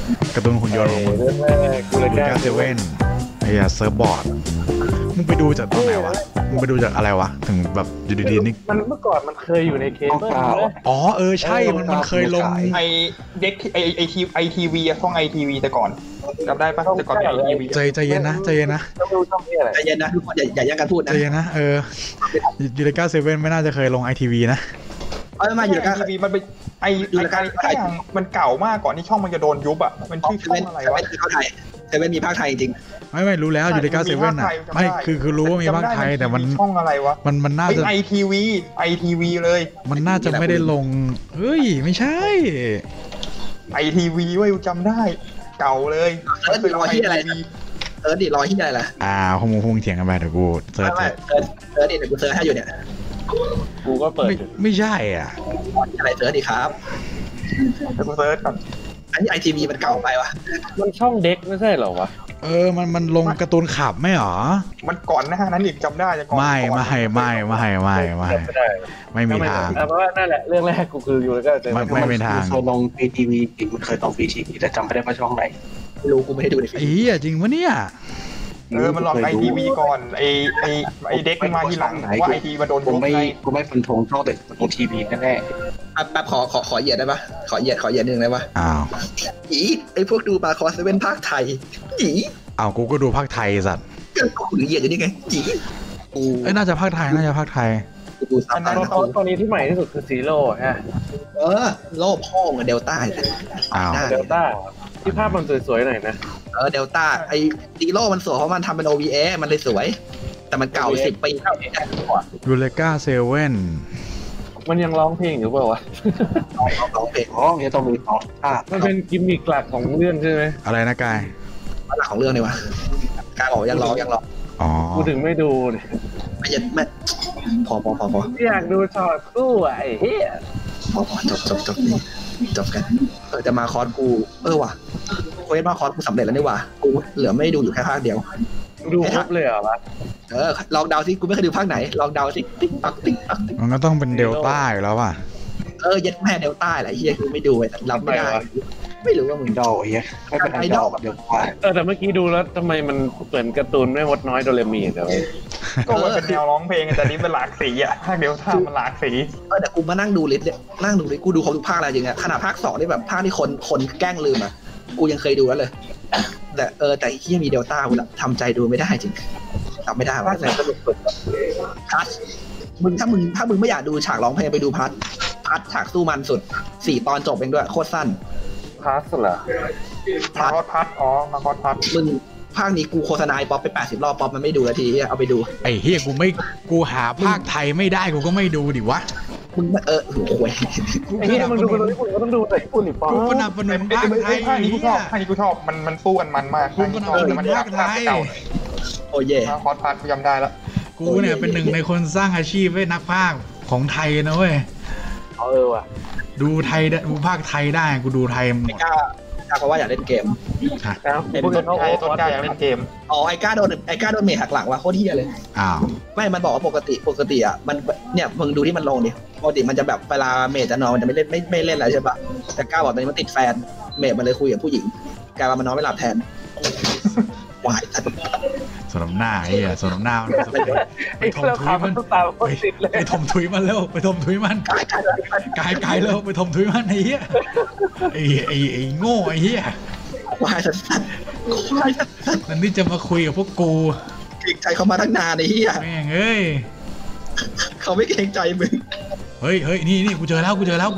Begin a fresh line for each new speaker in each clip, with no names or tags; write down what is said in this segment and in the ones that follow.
การ์ตูนหุ่นยนต์ของมึง
เรื่องแรกกูเลย
ยู
แก้
เลกาเซเว่นไอ้เซิร์ฟบอร์ดมึงไปดูจากตรงไหนวะมึงไปดูจากอะไรวะถึงแบบอยู่ดีๆนี่
มันเมื่อก่อนมันเคยอยู่ในเคเบิลเลย
อ๋อใช่มันเคยลง
ไอเด็กไอทีวีช่องไอทีวีแต่ก่อนจำได้ปะแต่ก่อนเป็นไอทีวี
ใจเย็นนะใจเย็นนะ
ต้องดูช่องนี้อะไร
ใจเย็นนะทุกคนอย่าแย่งกันพูดนะ
ใจเย็นนะยูเลกาเซเว่นไม่น่าจะเคยลงไอทีวีนะ
มาอยู่
ไอ
กัน
ทีวีมันเป็นไอมันเก่ามากก่อนที่ช่องมันจะโดนยุบอ่ะมันชื่อช่องอะไรวะ
เซเว่นมีภาคไทยจริง
ไม่รู้แล้วยูเลกาเซเว่นอ่ะไม่คือรู้ว่ามีภาคไทยแต่มัน
ช่องอะไรวะ
มันน่าจะ
ไอทีวีเลย
มันน่าจะไม่ได้ลงเฮ้ยไม่ใช่
ไอทีวีเว้ยจำได้เก่าเลย
รอที่อะไรดิรอที่อะไรล่ะ
คงเถียงกันไปเดี๋ยวกูเซิร์ช
ดิเดี๋ยวกูเซิร์ชให้อยู่เนี่ย
กูก็เปิด
ไม่ใช่
อะไรเซิร์ชดิครับ
เดี๋ยวกูเซิร์ชก่อน
อันนี้ไอทีวีมันเก่าไปวะ
มันช่องเด็กไม่ใช่เหรอวะ
มันลงการ์ตูนขับไม่หรอ
มันก่อนหน้านั้นอีกจำได้จะก่อน
ไม่มีทาง
เพราะว่านั่นแหละเรื่องแรกกูคืออยู่แล้วก็เจอ
ไม่เป็นทาง
เคยลงฟรีทีวีจริงมันเคยลงฟรีทีวีแต่จำไม่ได้ว่าช่องไหน
ไม่รู้กูไม่ได้ดูใน
จริงวะเนี่ย
มันลองไอทีวีก่อนไอเด็กมาทีหลังว่าไอทีมาโดน
กูไม่ฟันธงช่องแต่ลงทีวีแน่
แป๊บขอเหยียดได้ปะขอเหยียดนึงได้ปะไอพวกดูบาคอสเป็นภาคไทย
กูก็ดูภาคไทยสัตว์
กูเหยียดอยู่นี่ไง
น่าจะภาคไทย
อันนั้นตอนนี้ที่ใหม่ที่สุดคือซีโร่ฮะ
โลภพ่อกับเดลต้า
เดลต้าที่ภาพมันสวยๆหน่อยนะ
เดลต้าไอซีโร่มันสวยเพราะมันทำเป็น OVA มันเลยสวยแต่มันเก่า10 ปี
ยูเลกาเซเว่น
มันยังร้องเพลงอยู่เปล่าวะ
ร้องเพลง
เนี่ยต้องมีต่อ
มันเป็นกิมมิคหลักของเรื่องใช่ไหม
อะไรนะกาย
หลักของเรื่องนี่วะกายบอกยังร้อง
กูถึงไม่ดูเลย
ไม่พอ
อยากดูช็อตกู้ไอ้เหี้ย
พอจบกันจะมาคอร์สกูว่ะโค้ดมาคอร์สกูสำเร็จแล้วนี่ว่ะกูเหลือไม่ดูอยู่แค่ภาคเดียว
ดูครบเลยเหรอวะ
ลองเดาสิกูไม่เคยดูภาคไหนลองเดาสิติ๊กตัก
มันก็ต้องเป็นเดลต้าอยู่แล้วว่ะ
ยัดแม่เดลต้าแหละเฮียกูไม่ดูรับไม่ได้ไม่รู้ว่ามึง
ดอเฮียไม่เป็นไอดอลเดลต้า
แต่เมื่อกี้ดูแล้วทำไมมันเหมือนการ์ตูนแม่มดน้อยโดเรมีแต่
ก็มันเป็นแนวร้องเพลงแต่นี้เป็นหลากสีอ่ะภาคเดลต้ามันหลากสี
แต่กูมานั่งดูลิสต์กูดูเขาทุกภาคอะไรจริงอ่ะขนาดภาค2นี่แบบภาคที่คนแกล้งลืมอ่ะกูยังเคยดูแล้วเลยแต่เฮียมีเดลต้ากูทำใจดูไม่ได้จริงทำไม่ได้ว่าแต่ก็ดูพัทถ้ามึงไม่อยากดูฉากร้องเพลงไปดูพัทฉากสู้มันสุด4 ตอนจบเองด้วยโคตรสั้น
พัทเหรอ
มาคอสพัท
มึงภาคนี้กูโฆษณาป๊อปไป80 รอบป๊อปมันไม่ดูแล้วทีเอาไปดู
ไอ้เฮียกูหาภาคไทยไม่ได้กูก็ไม่ดูดิวะ
มึงโอ้ย
ไอ้เฮียมึงดูคนญี่ปุ่นก็ต้องดูแต่ญี่ปุ่นนี่ป๊อป
กูสนับสนุนภาคไทย
ภาคนี้กูชอบมันสู้กันมันมาก
กูสนับสนุนภาคไทย
โอ้ย
คอสพัทจำได้แล้ว
กูเนี่ยเป็นหนึ่งในคนสร้างอาชีพให้นักพากย์ของไทยนะเว้ย
ว่ะ
ดูภาคไทยได้กูดูไทยหมด
เพราะว่าอยากเล่นเกม
ต้นกล้าอยากเล่นเกม
ไอ้ก้าโดนเมย์หักหลังว่ะโคตรเฮียเลยไม่มันบอกว่าปกติอ่ะมันเนี่ยมึงดูที่มันลงดิปกติมันจะแบบเวลาเมย์จะนอนมันจะไม่เล่นอะไรใช่ปะแต่ก้าบอกตอนนี้มันติดแฟนเมย์มันเลยคุยกับผู้หญิงกลายว่ามันนอนไม่หลับแทนวาย
สนมหน้าสนมหน้า
ไปถมทุยมัน
ไปถมทุยมันเร็วไปถมทุยมันกายเร็วไปถมทุยมันไอ้เหี้ยไอ้โง่ไอ้เหี้ยว
ายสัส
นั่นนี่จะมาคุยกับพวกกู
เกรงใจเขามาตั้งนานไอ้เหี้ย
แม่งเอ้ย
เขาไม่เกรงใจมึง
เฮ้ยนี่กูเจอแล้วเฮ้ยกูเจอแล้ว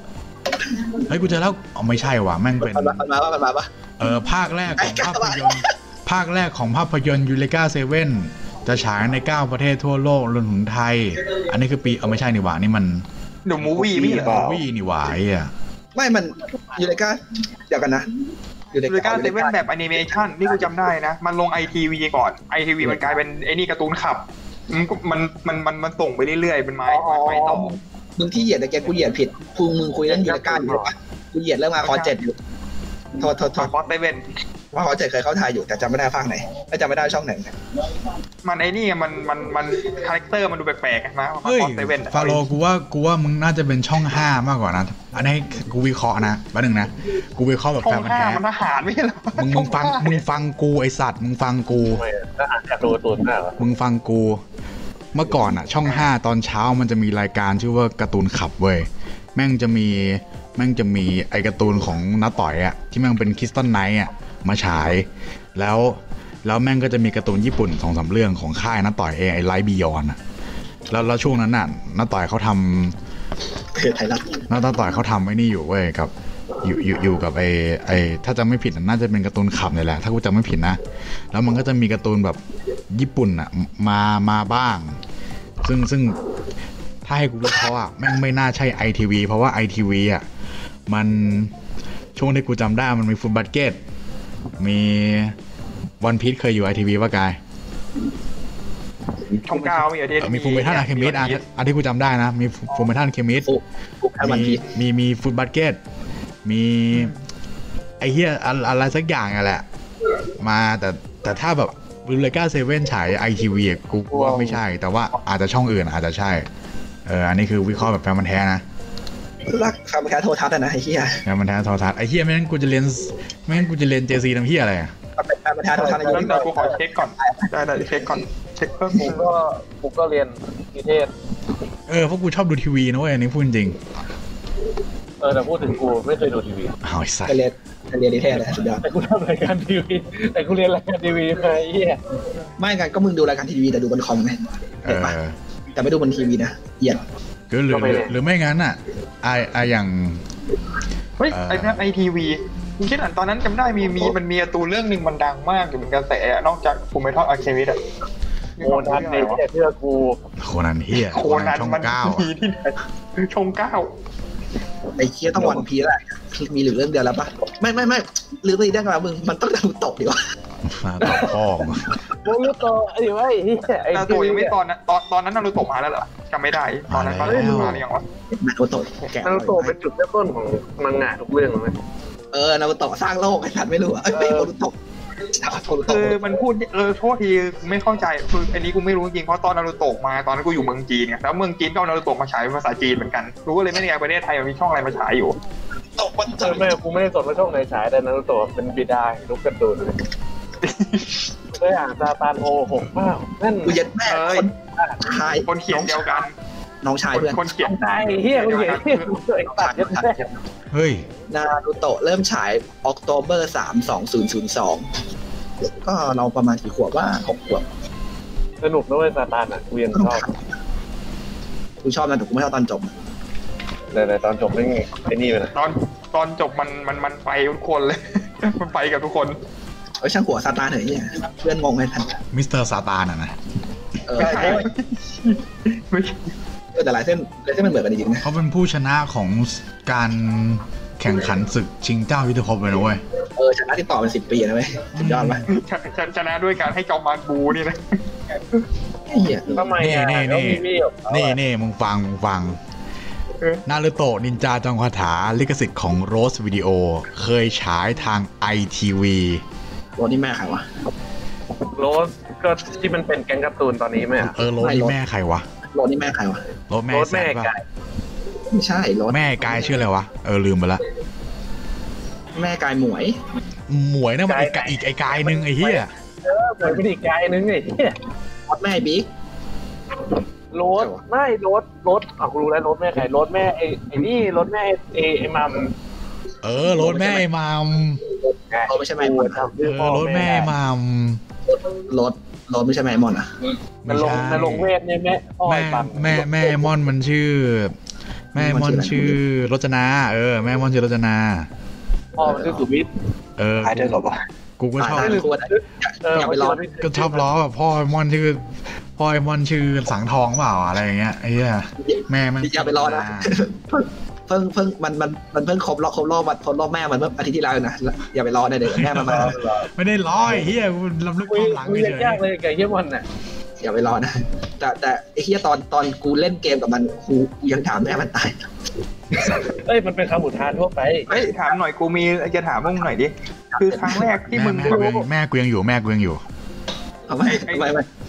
ไม่ใช่ว่ะแม่งเป็น
มันมาปะ
ภาคแรกของภาพยนตร์ยูเลกาเซเว่นจะฉายใน9 ประเทศทั่วโลกรวมถึงไทยอันนี้คือปีไม่ใช่นี่หว่านี่มัน
เดอะมูฟวี่ไม่ใช่
มูฟวี่นี่หว่า
ไม่มันยูเลกาเดี๋ยวกันนะ
ยูเลกาเซเว่นแบบแอนิเมชันนี่กูจำได้นะมันลงไอทีวีก่อนไอทีวีมันกลายเป็นไอ้นี่การ์ตูนขับมันส่งไปเรื่อยๆเป็นไม้ต่อ
มึงที่เหยียดแต่แกกูเหยียดผิดมึงคุยเรื่องยูเลกาอยู่ปะกูเหยียดเรื่องมาคอ7อยู่โทษ
คอสเซเว่น
ว่าคอ7เคยเข้าถ่ายอยู่แต่จำไม่ได้ภาคไหนจำไม่ได้ช่องไหน
มันไอ้นี่มันคาแรคเตอร์มันดูแปลกๆนะ
เฮ้ยฟาโรกูว่ามึงน่าจะเป็นช่อง5มากกว่านะอันนี้กูวิเคราะห์นะแป๊บนึงนะกูวิเคราะห์แบบ
ช่อ
แฟ
ง
นมัน
ห้า
แท้
มันทหารไม่ใช่เหรอ
มึงฟังกูไอสัตว์มึงฟังกู
ทำไมทหารอยากดูการ์ตูนมากเหรอ
มึงฟังกูเมื่อก่อนอ่ะช่อง 5ตอนเช้ามันจะมีรายการชื่อว่าการ์ตูนขับเว้ยแม่งจะมีไอการ์ตูนของน้าต่อยอ่ะที่แม่งเป็นคริสตัลไนท์อ่ะมาฉายแล้วแม่งก็จะมีการ์ตูนญี่ปุ่น 2-3 เรื่องของค่ายน้าต่อยเองไอไลท์บียอนอ่ะแล้วช่วงนั้นน่ะน้าต่อยเขาทำ
เพจไทยรัฐ
น้าต่อยเขาทำไอ้นี่อยู่เว้ยกับอยู่กับไอถ้าจำไม่ผิดน่าจะเป็นการ์ตูนขับนี่แหละถ้ากูจำไม่ผิดนะแล้วมันก็จะมีการ์ตูนแบบญี่ปุ่นอ่ะมาบ้างซึ่งถ้าให้กูวิเคราะห์อ่ะแม่งไม่น่าใช่ ITV เพราะว่า ITV อ่ะมันช่วงที่กูจำได้มันมีฟุตบัสเกตมีวันพีชเคยอยู่ ITV ป่ะกาย
ช่องเก้ามีอะไร
มีฟูเมทัลอะเคมิสอันที่กูจำได้นะมีฟูเมทัลเคมิสมีฟุตบัสเกตมีไอเฮียอะไรสักอย่างอะแหละมาแต่ถ้าแบบยูเลกาเซเว่นฉาย ITV กูว่าไม่ใช่แต่ว่าอาจจะช่องอื่นอาจจะใช่อันนี้คือวิเคราะห์แบบแฟนมันแท้นะ
รักคำแท้โทรทัศน์นะไอ้เหี้ย
แฟนมันแท้โทรทัศน์ไอ้เหี้ยไม่งั้นกูจะเรียน JC ทำเหี้ยอะไร
แฟนมันแท้โทรทัศน์ในยุคนี้
กูขอเช็คก่อนได้เช็คก่อนเช็คเพิ่ม
ผมก็เรียนนิเทศ
เพราะกูชอบดูทีวีนะเว้ยอันนี้พูดจริง
แต่พูดถึงกูไม่เคยดูทีวี
ไอ้สัส
เรียนนิเทศเลยสุดยอด
แต่กูทำรายการทีวีแต่กูเรียนรายการทีวีมาไอ้เหี้ย
ไม่กันก็มึงดูรายการทีวีแต่ดูบนคอมไงแต่ไม่ดูบนทีวีนะเหยียด
ก็หรือไม่งั้นอ่ะอย่าง
เฮ้ยไอทีวีมึงคิดตอนนั้นจำได้มันมีตัวเรื่องหนึ่งมันดังมากอยู่เป็นกระแสนอกจากฟูเมทัลอาร์เคมิสอะ
โคนันไอ้เหี้ยเชื่อกู
โคนันเหี้ย
โคนันช่อง9มีที่ไหนช่อง9
ไอ้เหี้ยต้องวันพีแหละมีหรือเรื่องเดียวแล้วปะไม่หรือไม่ได้กันมึงมันต้องดูตกดีวะ
ตกพ่อ
นารูโตะไอ้ไอ้
นารูโตะยังไม่ตอนนั้นนารูโตะมาแล้วเหรอจำไม่ได้ตอนนั้นมาหรือยังวะ
นารูโตะ
นารูโตะเป็นจุดเริ่มต้นของมังงะทุกเรื่องเลย
นารูโตะสร้างโลกไอ้สัตว์ไม่รู้นารูโตะ
คือมันพูดโทษทีไม่เข้าใจคืออันนี้กูไม่รู้จริงเพราะตอนนารูโตะมาตอนนั้นกูอยู่เมืองจีนไงแล้วเมืองจีนก็นารูโตะมาฉายเป็นภาษาจีนเหมือนกันรู้ก็เลยไม่ได้ไงประเทศไทยมันมีช่องอะไรมาฉายอยู่
ไม่กูไม่ได้สนว่าช่องไหนฉายแต่นารูโตะเป็นบิดาลูกการ์ตูนเคยอ่านซาตานโอ6เปล่านั่น
กูยัดแม่
คนเขียนเดียวกัน
น้องชายเพื่อน
คนเขียน
ใช่เฮียคนเขียนไอ้ตัดยัดแม่
เฮ้ย
นารูโตะเริ่มฉายออกโตเบอร์3 2002ก็เราประมาณกี่ขวบว่า6 ขวบ
สนุกนะเว้ยซาตานอ่ะกูยังชอบ
กูชอบนะแต่กูไม่ชอบตอนจบ
แต่ตอนจบไม่ไอ้นี่เลย
ตอนจบมันไปทุกคนเลยมันไปกับทุกคน
ช่างหัวซาตานเหรอเนี่ยเพื่อนงงเลยท่าน
มิสเตอร์ซาตานอ่ะนะ
แต่หลายเส้นมันเหมือนกันจริงนะ
เขาเป็นผู้ชนะของการแข่งขันศึกชิงเจ้ายุทธภพเลยนะเว้ย
ชนะที่ต่อเป็น10 ปีนะเว้ยสุดยอดไหม
ชนะด้วยการให้จอมมารบูนี่นะ
ทำไม
นี่มึงฟังนารูโตะนินจาจอมคาถาลิขสิทธิ์ของโรสวิดีโอเคยฉายทาง ITV
โรสนี่แม่ใครวะ
โรสก็ที่มันเป็นแก๊งการ์ตูนตอนนี้ไหม
โรสนี่แม่ใครวะ
โรสนี่แม่ใครวะ
โรสแม่
กาย
ไม่ใช่โรส
แม่กายชื่ออะไรวะลืมไปละ
แม่กายหม
วยนะมันอีกไอ้กายนึงไอ้เหี้ย
หมวยเป็นอีกกายนึงไอ้เหี้ย
โรสแม่บิ๊ก
รถไม่รถกูรู้แล้วรถแม่ใครรถแม่ไอ้นี่รถแม่ไอ้มัม
รถแม่มัม
ไม่ใช่แม่มอน
รถแม่มัม
รถไม่ใช่แม่มอนอ่ะ
มันลงเวทเนี่ย
แม่มอนมันชื่อแม่มอนชื่อรจนาแม่มอนชื่อรจนา
พ่อมันชื่อสุวิทย์
หายได้หรอวะ
กูก็ชอบ
อย่าไปล้อ
ก็ชอบล้อแบบพ่อมอนชื่อสังทองเปล่าอะไรอย่างเงี้ยไอ้เหี้ยแม่มัน
อย่าไปล้อนะเพิ่งมันเพิ่งครบรอบวันรอบแม่มันเมื่ออาทิตย์ที่แล้วนะอย่าไปล้อได้เลยแม่มันมา
ไม่ได้ล้อไอ้เหี้ยกูลำลึกความหลัง
เลยยากเลยไก่เหี้ยมันน่ะ
อย่าไปล้อนะแต่ไอ้เหี้ยตอนกูเล่นเกมกับมันกูยังถามแม่มันตาย
มันเป็นคำอุทานทั่วไป
ถามหน่อยกูมีจะถามมึงหน่อยดิคือครั้งแรกที่มึง
แม่กูยังอยู่
ทำไม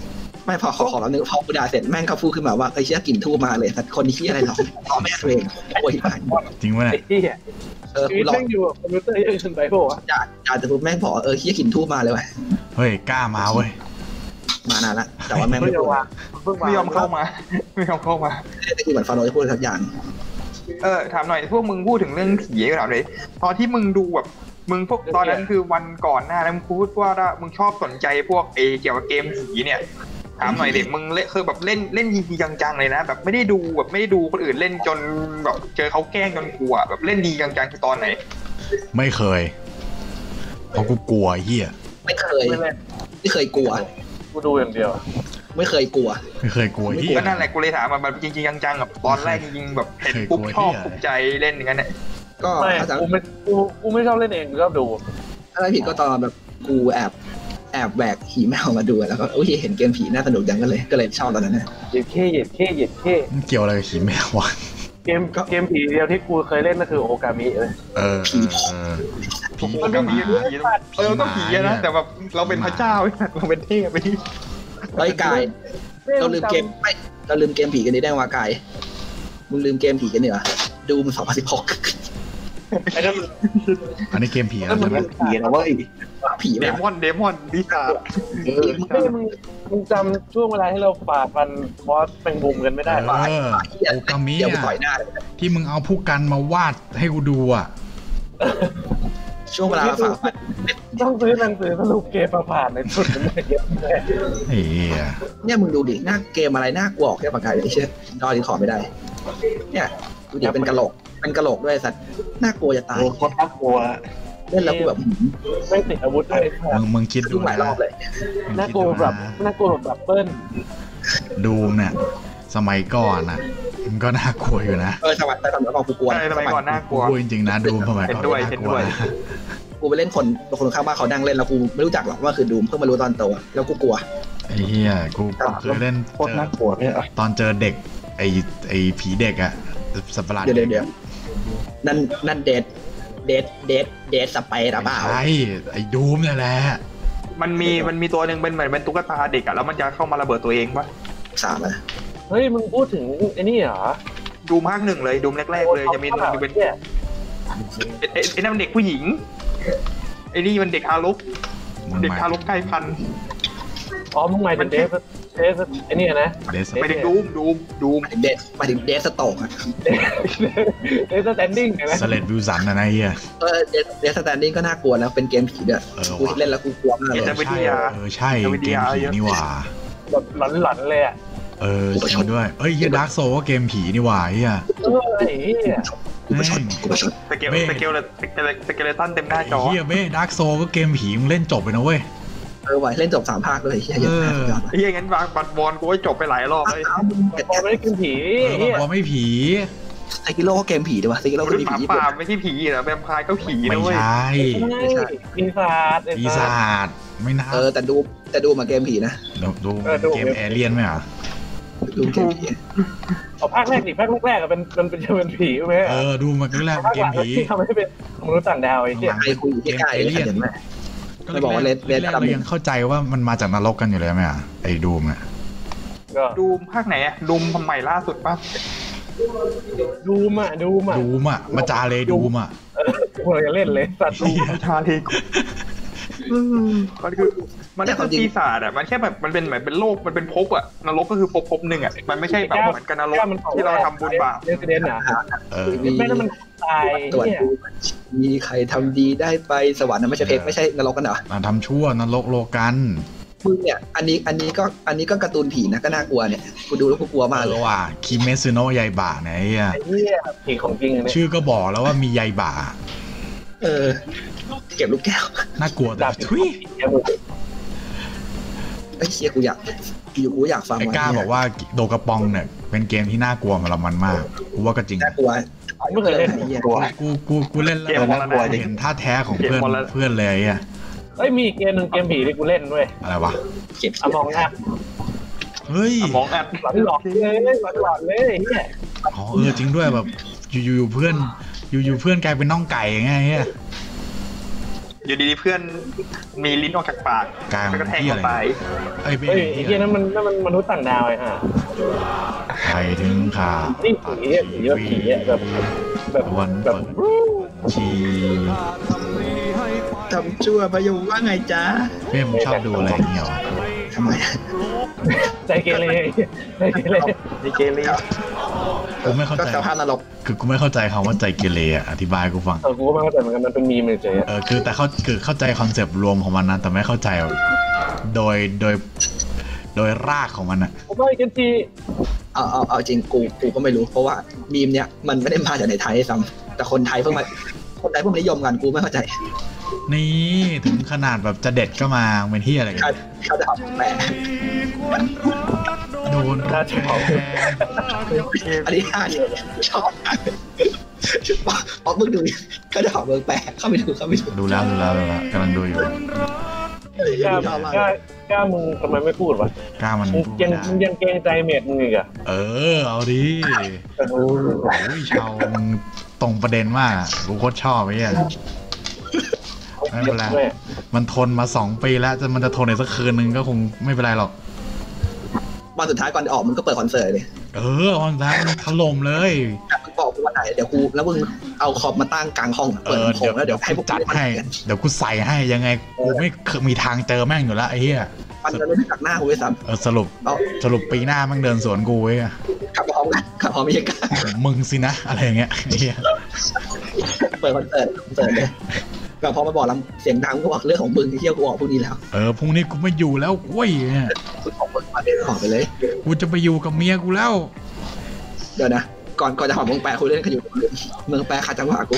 ไม่พอขอแล้วนึงพอกูด่าเสร็จแม่งก็พูดขึ้นมาว่าไอ้เชี่ยกลิ่นทูบมาเลยแต่คนนี้เชี่ยอะไรหรอแม่ตัวเองโวยที่ผ่าน
จริงวะเนี่ย
ไอ้เหี้ย
กู
ชีวิต
ลอง
แม่งอยู่กับคอมพิวเตอร์เยอะจนไปโผล่อะ
ด่าแต่ปุ๊บแม่งบอกเชี่ยกลิ่นทูบมาเลยว่ะ
เฮ้ยกล้ามาเว้ย
มานานละแต่ว่าแม่ง
เพิ่
ไม่
ง
พู
จะ
ด
วางเพิ่งวาง
ไม่ยอมเข้ามาไม่ยอมเข้ามา
แต่คือเหมือนฟาโรจะพูดสักอย่าง
ถามหน่อยพวกมึงพูดถึงเรื่องผีก็ถามเลยตอนที่มึงดูแบบมึงพวกตอนนั้นคือวันก่อนหน้าแล้วมึงพูดว่ามึงชอบสนใจพวกเกี่ยวกับเกมผีเนี่ยถามหน่อยเด็กมึงเคยแบบเล่นจริงๆจังๆเลยนะแบบไม่ได้ดูคนอื่นเล่นจนแบบเจอเขาแกล้งจนกลัวแบบเล่นดีจังๆคือตอนไหน
ไม่เคยเพราะกูกลัวไอ้เหี้ย
ไม่เคย
ไม่เล่น
ไม่เคยกลัว
กูดูอย่างเดียว
ไม่เคยกลัว
ไม่เคยกลัวไอ้เหี้ย
ก็นั่นแหละกูเลยถามมาแบบจริงๆจังๆแบบตอนแรกจริงๆแบบเห็นปุ๊บชอบถูกใจเล่นอย่างนั้นเนี่ย
ก็
ไม่
ถ้าจะ
กูไม่ชอบเล่นเองกูชอบดู
ถ้าไม่ผิดก็ตอนแบบกูแอบแบกผีแมวมาดูแล้วก็เห็นเกมผีน่าสนุกจังก็เลยชอบตอนนั้นนะ
เหยียดเข้
มันเกี่ยวอะไรกับขี่แมววะ
เกมผีเดียวที่กูเคยเล่นก็คือโอกามิเลย
เออผี
มันก็ผีก็ผีนะแต่แบบเราเป็นพระเจ้าเราเป็นเทพไปที่
ไอ้กายเราลืมเกมผีกันนี้ได้ว่ากายมึงลืมเกมผีกันเนี่ยดูมัน2016
ไอ้นั่น
อันนี้เกมผีอะไรใช่ไหม
ผีนะเว้ย
ผี
เด
แบบ
มอนปีศาจ
มึงจำช่วงเวลาที่เราฝ่าฟันบอสแมงมุมกันไม่ได้หรอ
โอกามิ
เดี๋ยว
อ่ะ
ต่อยหน้าเลย
ที่มึงเอาผู้กันมาวาดให้กูดูอ่ะ
ช่วงเวลาฝ่าฟัน
ต้องซื้อหนังสือสรุปเกมมาผ่านในสุดมันเยอะแยะ
ไอ้เหี้ย
เนี่ยมึงดูดิหน้าเกมอะไรน่ากลัวแค่ปากกาไอ้เชี่ยดอที่ขอไม่ได้เนี่ยดูดิเป็นกะโหลกด้วยสัตว์น่ากลัวจะตาย
โอ้โคตรน่ากลัว
เล่นแล้วกูแบบ
ไม่ติดอาวุธด้วย
มึงคิดดู
ดูหลายรอบเลย
น่ากลัวแบบเปิ้ล
ดูเนี่ยสมัยก่อนอ่ะมันก็น่ากลัวอยู่นะ
สมัยแต่ตอนก่อนกูกลัว
ใช่สมัยก่อนน่ากลัว
พูดจริงๆนะดูสมัยก่อน
เห็นด้วย
น่ากลัวนะ
กูไปเล่นคนข้างบ้านเขานั่งเล่นแล้วกูไม่รู้จักหรอกว่าคือดูมเพิ่งมารู้ตอนโตแล้วกูกลัว
ไอ้เหี้ยกูเคยเล่น
โคตรน่ากลัวเนี่ย
ตอนเจอเด็กไอ้ผีเด็กอ่ะสัตว์ประหลาด
เดี๋ยวนั่นเดทสเปร์อะบ้า
ใช่ไอ้ดูมเนี่ยแหละ
มันมีตัวหนึ่งเป็นเหมือนเป็นตุ๊กตาเด็กอะแล้วมันจะเข้ามาระเบิดตัวเองปะ
3อะ
เฮ้ยมึงพูดถึงไอ้นี่เหรอ
ดูภาค 1เลยดูแรกๆเลยจะมีตัวนึงเป็นไอ้นั่นมันเด็กผู้หญิงไอ้นี่มันเด็กทารก
มึง
เด็ก
มา
ทารกใกล้พันธุ์
อ๋อมึงหมายถึงเดฟไอ้นี่นะ
เดส
ไปถึงดูม
มาถึงเดทสโตกอะ
เดฟสแตนดิ้งนะ
สเลดวิวสันนะไอ้เหี้ย
เดทสแตนดิ้งก็น่ากลัวแล้วเป็นเกมผีด้วยกูเล่นแล้วกูกลัวมากเลย
ใช่เกมผีนี่หว่า
แบบหลอนๆเลยอ่ะ
จริงด้วยเอ้ยเฮียดาร์กโซก็เกมผีนี่หว่าเฮีย
ไอ้เหี้ย
กูไปชน
สเกลตันเต็มหน้าจอ
เฮียเบ้ดาร์กโซก็เกมผีมึงเล่นจบไปนะเว้ย
ไหวเล่นจบ3 ภาคด้วยเฮียเยอะมาก
ไอ้ยังงั้นวางบัตรบอลกูให้จบไปหลายรอบเลย
พอไม่ได้กินผี
บอกไม่ผี
ไซกิโร่ก็เกมผีด้วยวะไซกิโร่ก็
รุ่น
มี
ห
ผี
มา
ญี่
ป่า
ปุ่น
ไม่ใช่ผีเหรอแวมไพร์ก็ผี
ไม่
นะเว้ย
ใช่
ปีศาจ
ปีศาจไม่น่า
แต่ดูมาเกมผีนะ
ดูเกมแอเลียนไหมอ่ะ
ดูเกมผี
เอาภาคแรกดิภาคแรกอะเป็นผีไหม
ดูมาก็แล้วเกมผี
ที่ทำให้เป็นมนุษย์ต่างดาวไอ้เหี้ย
ใครคุยอยู่ใกล้ๆเห็นไหม ไม่บอกว่าเลน
เรายังเข้าใจว่ามันมาจากนรกกันอยู่เลยไหมอ่ะไอ้ดูมเนี่ย
ก็
ดูมภาคไหนอะดูมทำใหม่ล่าสุดป่ะ
ดูมอ่ะ
มาจาเลยดูมอ่ะ
กูจะเล่นเลยสัตว์
ดูมชาเลกมันคือปีศาจอะมันแค่แบบมันเป็นเหมือนเป็นโลกมันเป็นภพอะนรกก็คือภพหนึ่งอะมันไม่ใช่แบบเหมือนกันนรกที่เราทำบุญบาป
เรสเดนอ่ะ แม่นั่นมันตาย
ตรวจ
เนี่ย
ดูมีใครทำดีได้ไปสวรรค์นะไม่ใช่เพชรไม่ใช่นรกกันเหรอ
ทำชั่วนรกโลกัน
มึงเนี่ยอันนี้ก็การ์ตูนผีนะก็น่ากลัวเนี่ยกูดูแล้วกูกลัวมากเลย
ว่ะคิเมซึโนะยายบะเนี่ยไอ้เหี้ย
ไอ้เหี้ยผีของจริงเนี่ย
ชื่อก็บอกแล้วว่ามียายบะ
เก็บลูกแก้ว
น่ากลัวแต่ทุย
ไอ้เชี่ยกูอยากฟัง
ไอ้กล้าบอกว่าโดกระปองเนี่ยเป็นเกมที่น่ากลัวสำหรับมันมากกูว่าก็จริง
น่ากลัว
ไม่เคยเล่น
กลัว
กูเล่นแล้วเห็นท่าแท้ของเพื่อนเลยอ่ะ
เฮ้ยมีเกมหนึ่งเกมผีที่กูเล่นด้วย
อะไรวะ
เก็บ
อมองอัพ
เฮ้ย
มองแอด
หลอนเลยเนี่ย
อ๋อจริงด้วยแบบอยู่เพื่อนกลายเป็นน้องไก่ไงเงี้ย
อยู่ดีๆเพื่อนมีลิ้นออกจากปาก
กลาง
แล้วก็แทง
ที่
ค
อะไร
นตาย
เอ้ยไม่
เฮ้ย
ใช่
ไอ้เหี้ยนั้นมันมนุษย์ต่างดาวไอ้ห่า
ไปถึงข่าว
นี่ผีอะผีแบบผีอะแบบ
วัน
แบบ
เปิดชี
ทำชั่วประโยคว่าไงจ๊ะ
เพื่อนมึงชอบดูอะไรอย่างเงี้ยหรอ
ทำไม
ใจเกเรใจเกเร
ดีเกลี่
กูไม่เข้า
ก็
ใจ
สภาพนรก
คือกูไม่เข้าใจคำว่าใจเกเรอะอธิบายกูฟัง
กูก็ไม่เข้าใจเหมือนกันมันเป็นมีมเฉยๆ
คือแต่เข้าใจคอนเซปต์รวมของมันนะแต่ไม่เข้าใจโดยรากของมันอะ
ผมว่ากันที
เอาจริงกูก็ไม่รู้เพราะว่ามีมเนี้ยมันไม่ได้มาจากในไทยซ้ำแต่คนไทยเพิ่งนิยมกันกูไม่เข้าใจ
นี่ถึงขนาดแบบจะเด็ดก็มาเป็นที่อะไรกัน
เขาจะเอาแปล
โดน
น่าจะเอา
อันนี้ห้าเนี่ยชอบเพราะมึงดูเขาจะเอาเมืองแปลเข้าไปดู
ดูแล้วกำลังดูอยู่
กล้ามึงทำไมไม่พูดวะ
กล้ามัน
มึง
พูด
ยัง
ไม่ได้
มึงยังเกรงใจเมดมึงอีกอะ
เอาดิโอ้ยชาวมึงตรงประเด็นมากอะกูโคตรชอบไอ้เหี้ยไม่เป็นไรมันทนมา2 ปีแล้วมันจะทนอีกสักคืนนึงก็คงไม่เป็นไรหรอก
วันสุดท้ายก่อนจะออกมึงก็เปิดคอนเสิร์ตเลย
วันสุดท้ายมันถล่มเลย
มึงบอกกูว่าไหนเดี๋ยวกูแล้วมึงเอาคอมมาตั้งกลางห้องเปิดลำโพงแล้วเดี๋ยวให้พวก
จัดให้เดี๋ยวกูใส่ให้ยังไงกูไม่มีทางเจอแม่งอยู่แล้วไอ้เหี้ย
มันจะไม่ได้จากหน้ากูด้วยซ้ำ
สรุปปีหน้าแม่งเดินสวนกูไว้อะ
ขับพร้อมกันขับพร้อมไม่ใช่กัน
มึงสินะอะไรอย่างเงี้ยไอ้เหี้ย
เปิดคอนเสิร์ตเลยแบบพอมาบอกลำเสียงดังก็บอกเรื่องของมึงไอ้เหี้ยกูออกพวกนี้แล้ว
พรุ่งนี้กูไม่อยู่แล้วเว้ยเนี่ย
คุณออกมาเดินออกไปเลย
กูจะไปอยู่กับเมียกูแล้ว
เดี๋ยวนะก่อนจะหอมเมืองแปะคุยเล่นกันอยู่เมืองแปะขัดจังหวะกู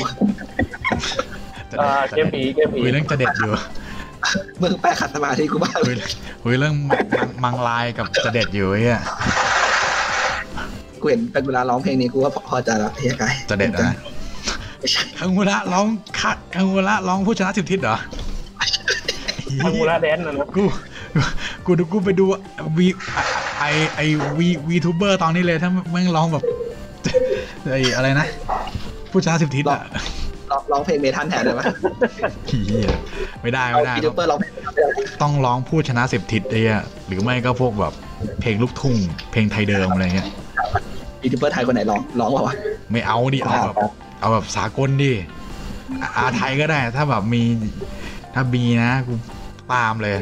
เกมผี
คุยเรื่องจะเด็ดอยู่
เมืองแปะขัดสมาธิกูบ้าง
คุยเรื่องมังลายกับจะเด็ดอยู่ไอ้เหี้ย
กูเห็นเป็นเวลาร้องเพลงนี้กูว่าพอใจแล้วเฮียไก
จะเด็ดนะ
ไม่ใช่
คังฮูระร้องผู้ชนะ10 ทิศเหรอ
ทางมูราแดนนะ
กูไปดูวีทูเบอร์ตอนนี้เลยถ้าแม่งร้องแบบอะไรนะผู้ชนะ10 ทิศอะ
ร้องเพลงเมทัลแทนได้ไหม
เหี้ยไม่ได้
ยูทูบเบอร์ร้องเพลง
ต้องร้องผู้ชนะ10 ทิศไอ้เหี้ยหรือไม่ก็พวกแบบเพลงลูกทุ่งเพลงไทยเดิมอะไรเงี้ย
ยูทูบเบอร์ไทยคนไหนร้องวะ
ไม่เอาดิเอาแบบสากลดิไทยก็ได้ถ้าแบบถ้ามีนะกูตามเลย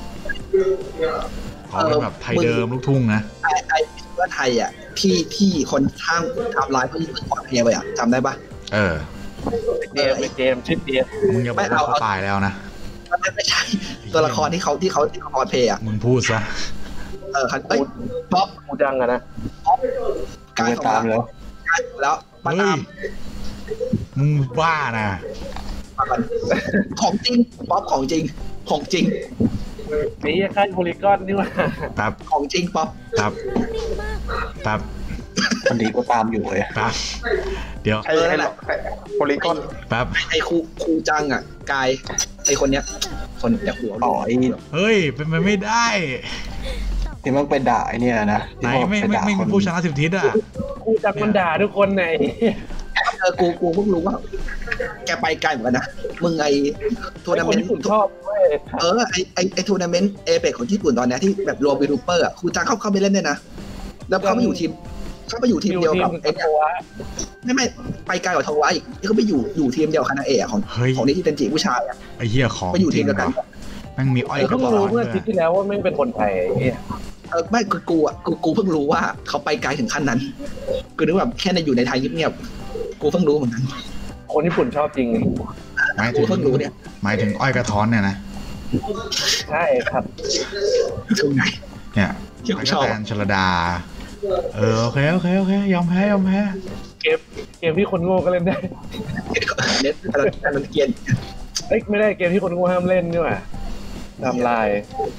ขอเป็นแบบไทยเดิมลูกทุ่งนะ
ไอยูทูบเบอร์ไทยอ่ะที่คนข้างทำไลฟ์เพื่อที่จะปล่อยเพลงไปอ่ะจำได้ปะ
เกมชื่อเกม
มึงอย่าบอกว่าเขาตายแล้วนะ
ไม่ใช่ตัวละครที่เขาคอสเพย์อ่ะ
มึงพูดซะ
ป๊อป
กูดังอะนะ
กายตามแล้วมาตาม
มึงบ้านะ
ของจริงป๊อปของจริง
ไอ้ค่ายโพลีกอนนี่ว่า
ครับ
ของจริงป๊อป
ครับ
คนดีก็ตามอยู่เลย
ครับเดี๋ยว
ไอ้โพลีกอน
แป๊บ
ไอ้ครูจังอ่ะกายไอ้คนเนี้ยคนแต่หัว
ต่อไอ้
เฮ้ยเป็นไปไม่ได้
ที่มันไปด่าไอ้เนี่ยนะ
ไหนไม่มีผู้ชนะ10 ทิศอ่ะ
กูจักมันด่าทุกคนไหน
กูเพิ่งรู้ว่าแกไปไกลเหมือนกันนะมึงไอ้ทัวร์นาเมนต์
ชอบเว้ย
ไอ้ทัวร์นาเมนต์เอเปกของญี่ปุ่นตอนเนี้ยที่แบบรวมวีทูเปอร์อ่ะครูจังเข้าไปเล่นด้วยนะแล้วเขาไปอยู่ทีมเดียวกับไอ้เนี่ยไม่ไปไกลกว่าทวะอีกที่เขาไปอยู่ทีมเดียวคานาเอะของนิติเทนจิผู้ชายอ่ะ
ไอ้เหี้ยของ
ไปอยู่ทีมเดียวกัน
แม่งมีอ้อย
เพิ่งรู้เมื่ออาทิตย์ที่แล้วว่าแม่งเป็นคนไทย
ไม่กูเพิ่งรู้ว่าเขาไปไกลถึงขั้นนั้นกูนึกแบบแค่ในอยู่ในไทยเงียบๆกูเพิ่งรู้เหมือนกัน
คนญี่ปุ่นชอบจริง
กูเพิ่งรู้เนี่ย
หมายถึงอ้อยกระท้อนเนี่ยนะ
ใช่ครับ
ถึงไหน
เนี่ยอ้อยกระแตนชลดาโอเคยอมแพ้
เกมที่คนโง่ก็เล่นได้
เน็ตมันเกียน
ไม่ได้เกมที่คนโง่ห้ามเล่นนี่หว่าทำลาย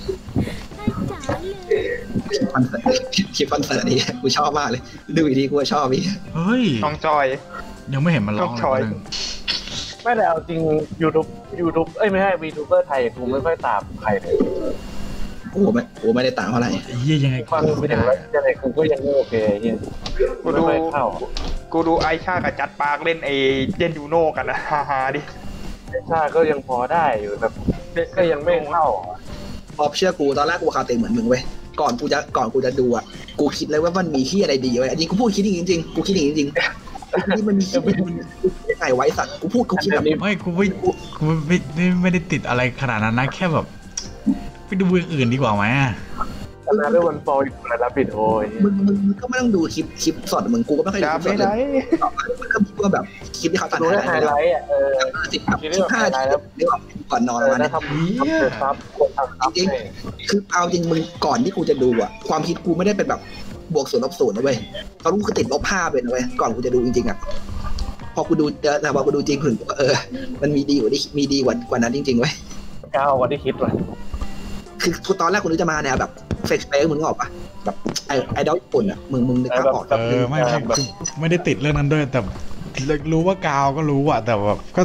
คลิปคอนเสิร์ตนี่กูชอบมากเลยดูอีกทีกูชอบพี่
เฮ้ย
น้องจอย
ยังไม่เห็นมันร้องเลยนึง
ไม่แต่เอาจริง YouTube ไม่ใช่วีทูเบอร์ไทยกูไม่ค่อยตามใครเลย
กูไม่ได้ตามเท่าไหร่
เหี้ยยังไง
ฟัง
กู
ไม่
ไม่
ได้
ได้
ยังไงกูก็ยังไม่โอเคเฮีย
กูดูไอชากับจัดปาร์กเล่นยูโน่กันนะฮ่าดิ
ชาก็ยังพอได้อยู่แบบก็ยังไม่เข้า
พอเชื่อกูตอนแรกกูคาเตเหมือนมึงเว้ยก่อนกูจะดูอ่ะกูคิดเลยว่ามันมีที่อะไรดีเว้ยอันนี้กูพูดคิดจริงๆกูคิดจริงๆนี่มันมีที่มันไงไว้สัตว์กูคิดแบบนี้
ไม่กูไม่ได้ติดอะไรขนาดนั้นนะแค่แบบไปดูอย่างอื่นดีกว่าไหม
ขนาดด้วยวันฟอลอยู่แล้วปิดโอ้ย
มึงก็ไม่ต้องดูคลิปสดมึงกูก็ไม่เคยดูคลิปสดเลยมันก็มีว่าแบบคลิปที่เขาตัด
ดูแค่ไฮไลท์อ่ะ
15 นาทีก่อนนอนวันนี้
ทำซับคนทำซับ
จริงคือเอาจริงมึงก่อนที่กูจะดูอ่ะความคิดกูไม่ได้เป็นแบบบวก0 ลบ 0นะเว้ยตอนกูคือติด-5เป็นนะเว้ยก่อนกูจะดูจริงๆอ่ะพอกูดูแต่พอกูดูจริงถึงมันมีดีกว่านั้นจริงๆเว้ย
ก้าวกว่าที่คิดว่ะ
คือตอนแรกกูนึกจะมาแนวแบบเฟกสเปกมึงนึกออกปะแบบไอดอลญี่ปุ่นอ่ะมึงนึกภาพออก
ไม่ได้ติดเรื่องนั้นด้วยแต่รู้ว่ากาวก็รู้อะแต่แบบก็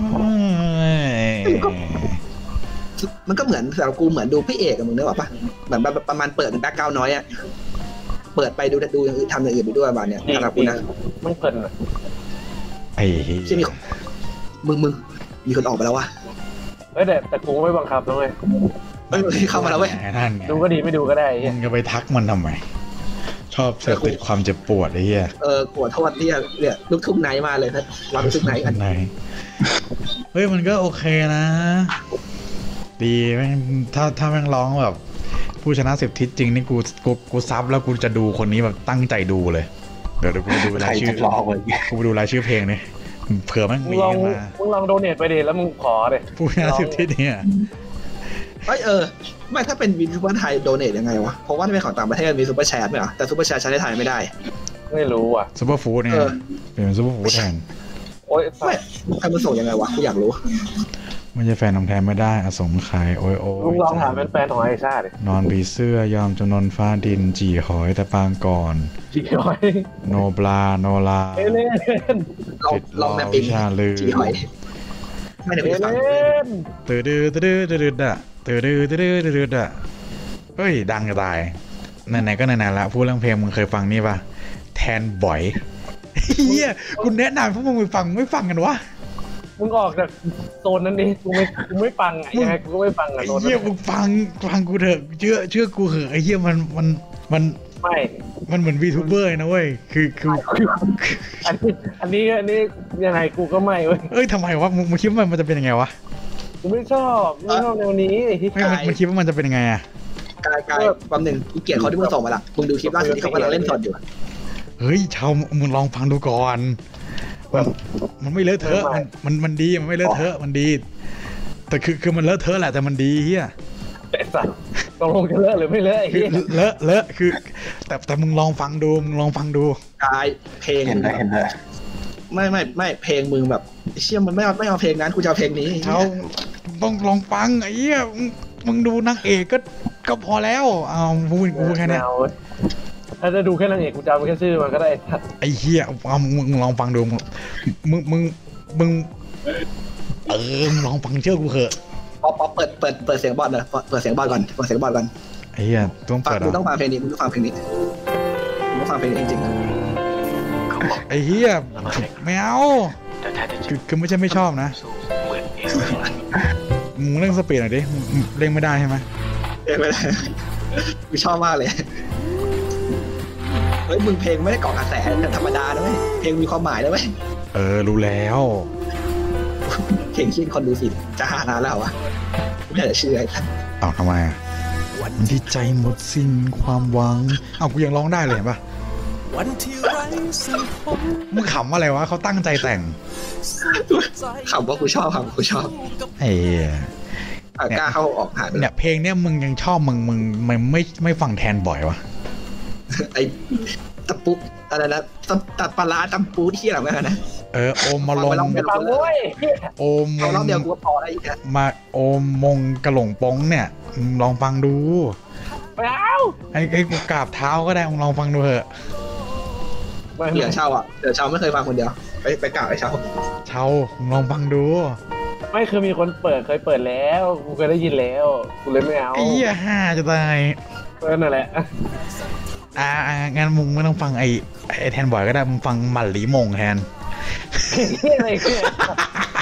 มันก็เหมือนแต่กูเหมือนดูพี่เอกอะมึงนึกออกปะเหมือนประมาณเปิดแบ็คกราวด์น้อยอะเปิดไปดูอย่างอื่นทำอย่างอื่นไปด้วยบ้านเนี่ยสำหรับกูนะ
มันเพลินอะ
ไอ้
ที่มึงมีคนออกไปแล้ววะ
แต่กูไม่บังคับนะเว้ย
เข้ามาแล้วเว้ย
ดูก็ดีไม่ดูก็ได้
มึงจะไปทักมันทำไมชอบเสพติดความเจ็บปวดไอ้เหี้ย
ปวดโทษเนี่ยลูกทุ่งไหนมาเลยนะรับลูกทุ่งไหนกัน
เฮ้ยมันก็โอเคนะดีแม่งถ้าแม่งร้องแบบผู้ชนะ10 ทิศจริงนี่กูซับแล้วกูจะดูคนนี้แบบตั้งใจดูเลยเดี๋ยวกูดูรายชื่อกูดูรายชื่อเพลงนี่เผื่อแม่งมีมา
มึงลองโดเนทไปดิแล้วมึงขอเลย
ผู้ชนะ10 ทิศเนี่ย
ไม่ถ้าเป็นวินซูเปอร์ไทยโดเนทยังไงวะเพราะว่าถ้าเป็นของต่างประเทศมีซูเปอร์แชทไหมแต่ซูเปอร์แชทใช้ในไทยไม่ได้
ไม่รู้อ่ะ
ซูเปอร์ฟู้ดเนี่ยเป็นซูเปอร์ฟู้ดแทน
โอ้ย
ไม่ใครมาส่งยังไงวะกูอยากรู้
ไม่ใช่แฟนของแทนไม่ได้อสมใครโอ้ย
ลุงลองถามเป็นแฟนของไอชาดิ
นอนผีเสื้อยอมจำนนฟ้าดินจี่หอยแต่ปางก่อน
จี่หอย
โนบลาโนลา
เล่น
ลองแมปปิ้งจี่หอยไม่ได้ไปฟัง
ตื่นอะเฮ้ยดังจะตายไหนๆก็ไหนๆละพูดเรื่องเพลงมึงเคยฟังนี่ป่ะแทนบ่อยเฮียคุณแนะนำพวกมึงไปฟังไม่ฟังกันวะ
มึงออกจากโซนนั้นดิกูไม่ฟังไงยังไงกูก็ไม่ฟังอ่ะโซน
เฮียมึงฟังกูเถอะเชื่อกูเหอะไอ้เฮียมัน
ไม่
มันเหมือนวีทูเบอร์นะเว้ยคือ
อันนี้ยังไงกูก็ไม่เว้ย
ทำไมวะมึงคิดว่ามันจะเป็นยังไงวะ
กูไม่ชอบแนวนี้
มันคิดว่ามันจะเป็นยังไงอะ
กายแป๊บนึงกูเกลียดเขาที่มึงส่งมาละมึงดูคลิปล่าสุดที่เขากำลังเล่นสดอยู่
เฮ้ยชาวมึงลองฟังดูก่อนมันไม่เลอะเทอะมันดีมันไม่เลอะเทอะมันดีแต่คือมันเลอะเทอะแหละแต่มันดีเฮีย
แต่สัตว์ต้องลงจะเลอะหรือไม่เลอะไอ้เฮีย
เลอะคือแต่มึงลองฟังดู
กายเพลง
เห็นได้
ไม่เพลงมึงแบบเชี่ยมันไม่เอาเพลงนั้นกูจะเอาเพลงนี้
เขาต้องลองฟังไอ้เหี้ยมึงดูนางเอกก็พอแล้วเอากูแค่นี้
ถ้าจะดูแค่นางเอกกูจำแค่ชื่อมันก็ได้
ไอ้เหี้ยเอามึงลองฟังดูมึงลองฟังเชื่อกูเถอะ
ป๊อปเปิดเสียงบอลเลยเปิดเสียงบอลก่อน
ไอ้เหี้ยต้องเปิด
มึงต้องฟังเพลงนี้มึงต้องฟังเพลงนี้จริง
ไอ้เหี้ยไม่เอาคือไม่ใช่ไม่ชอบนะมึงเร่งสปีดหน่อยดิเร่งไม่ได้ใช่ไหม
เร่งไม่ได้กูชอบมากเลยเฮ้ยมึงเพลงไม่ได้เกาะกระแสธรรมดานะเว้ยเพลงมีความหมายนะเว้ย
รู้แล้ว
เพลงชื่อคนดูสิจะหานานแล้ววะไม่ได้ชื่อไอ้ท่าน
ทำไมวันที่ใจหมดสิ้นความหวังกูยังร้องได้เลยเห็นปะวันที่ไร้สิ่งของมึงขำอะไรวะเขาตั้งใจแต่ง
ขำว่ากูชอบ
ไอ้
กล้าเข้าออกหา
เนี่ยเพลงเนี้ยมึงยังชอบมึงไม่ฟังแทนบ่อยวะ
ไอ้ตะปุอะไรนะตัดปลาตำปูที่อะไรนะ
โอมมาลงโอม
รอบเดียวกูพอได้อีก
มาโอมมงกระหลงป้องเนี่ยลองฟังดูไอ้กูกราบเท้าก็ได้ลองฟังดูเถอะ
เดี๋ยวเช่าไม่เคยฟังคนเดียวไปกราบไอ้เช่า
ลองฟังดู
ไม่คือมีคนเคยเปิดแล้วกูเคยได้ยินแล้วกูเลยไม่เอา
ไอ้เหี้ยห่าจะตาย
นั่นแหละ
งั้นมึงไม่ต้องฟังไอ้แทนบ่อยก็ได้มึงฟังหมั่นหลีมงแทน
อะไรเนี่ย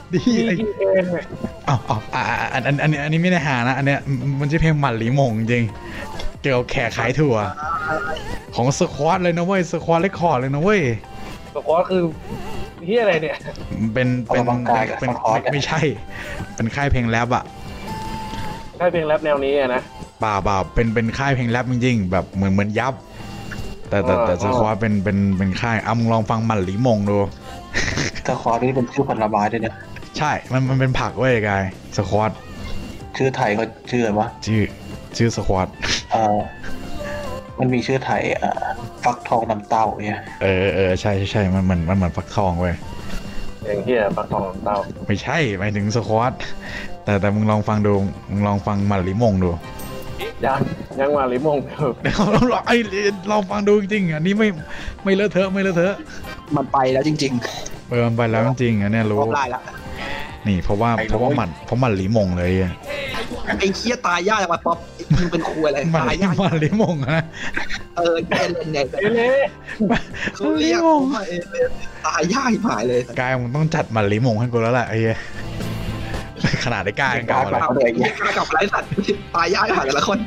ดีไอ้
เองเนี่ย
อ้าวอันนี้ไม่ได้หานะอันเนี้ยมันชื่อเพลงหมันหลีมงจริงเกี่ยวกับแขกขายถั่วของสควอตเลยนะเว้ยสควอตเรคคอร์ดเลยนะเว้ย
สควอตคือเฮียอะไรเนี่ย
เป็นไม่ใช่เป็นค่ายเพลงแรปอะ
ใช่เพลงแรปแนวนี้อะนะ
เปล่าเป็นค่ายเพลงแรปจริงๆแบบเหมือนยับแต่สควอตเป็นค่ายมึงลองฟังหมันหลีมงดู
แต่คอร์นี่เป็นชื่อผลไม้ด้วยเนี่ย
ใช่มันเป็นผักเว้ยกายสควอต
ชื่อไทยเขาชื่ออะไรวะ
ชื่อสควอต
มันมีชื่อไทยฟักทองน้ำเต้าเนี่ย
ใช่มันเหมือนฟักทองเว้ย
อย่างเฮียปักทองเต้า
ไม่ใช่หมายถึงสควอตแต่มึงลองฟังดูมึงลองฟังหมันหลีมงดู
ยังมาลิมง
เดี๋ยวลองฟังดูจริงๆอันนี้ไม่เลอะเทอะ
มันไปแล้วจริง
มันไปแล้วจริงๆอันเนี้ย
ๆ
รู้
รอบไล่แล้ว
นี่เพราะว่าหมันหลีมงเลยอะ
ไอ้เคี้ยตายยากจังวะป๊อปมึงเป็นครูอะไร
หมัน
ตายยาก
หลีมงนะ
เป็นไง
เละ
เขาเรียกว่าตายยากหายเลย
กายมึงต้องจัดหมันหลีมงให้กูแล้วแหละไอ้เหี้ยขนาดได้กายยังเก่าเลย
เอาเลยกับไรสัตว์ตายยากหายแต่ละคน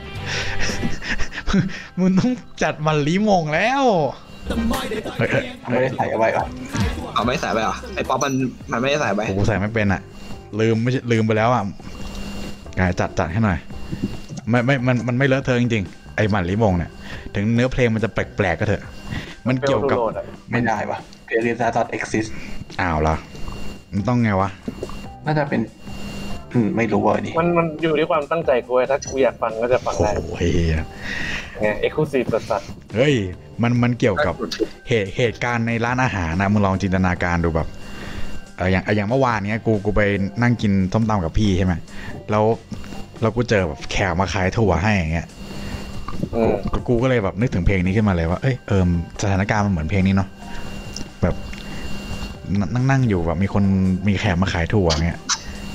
มึงต้องจัดหมันหลีมงแล้วเฮ้ย
ไม่ได้ใส่เอาไว้อ่ะ
เอาไม่ใส่ไปเหรอไอ้ป๊อปมันไม่ได้ใส่ไป
กูใส่ไม่เป็นอ่ะลืมไปแล้วอ่ะกายจัดให้หน่อยมันไม่เลอะเทอะจริงๆไอ้หมันหลีมงเนี่ยถึงเนื้อเพลงมันจะแปลกๆก็เถอะมันเกี่ยวกับ
ไม่ได้วะเพลย์ลิสต์ .exist
อ้าวเหรอมันต้องไงวะ
น่าจะเป็นไม่รู้ว่าดิ
มันอยู่ที่ความตั้งใจกูถ้ากูอยากฟังก็จะฟังได้
โอ้ย
ไงเอ็กซ์คลูซีฟสัส
เฮ้ยมันเกี่ยวกับเหตุการณ์ในร้านอาหารนะมึงลองจินตนาการดูแบบอย่างเมื่อวานเนี้ยกูไปนั่งกินส้มตำกับพี่ใช่ไหมแล้วกูเจอแบบแขกมาขายถั่วให้อย่างเงี้ยกูก็เลยแบบนึกถึงเพลงนี้ขึ้นมาเลยว่าสถานการณ์มันเหมือนเพลงนี้เนาะแบบนั่งอยู่แบบมีแขกมาขายถั่วเงี้ย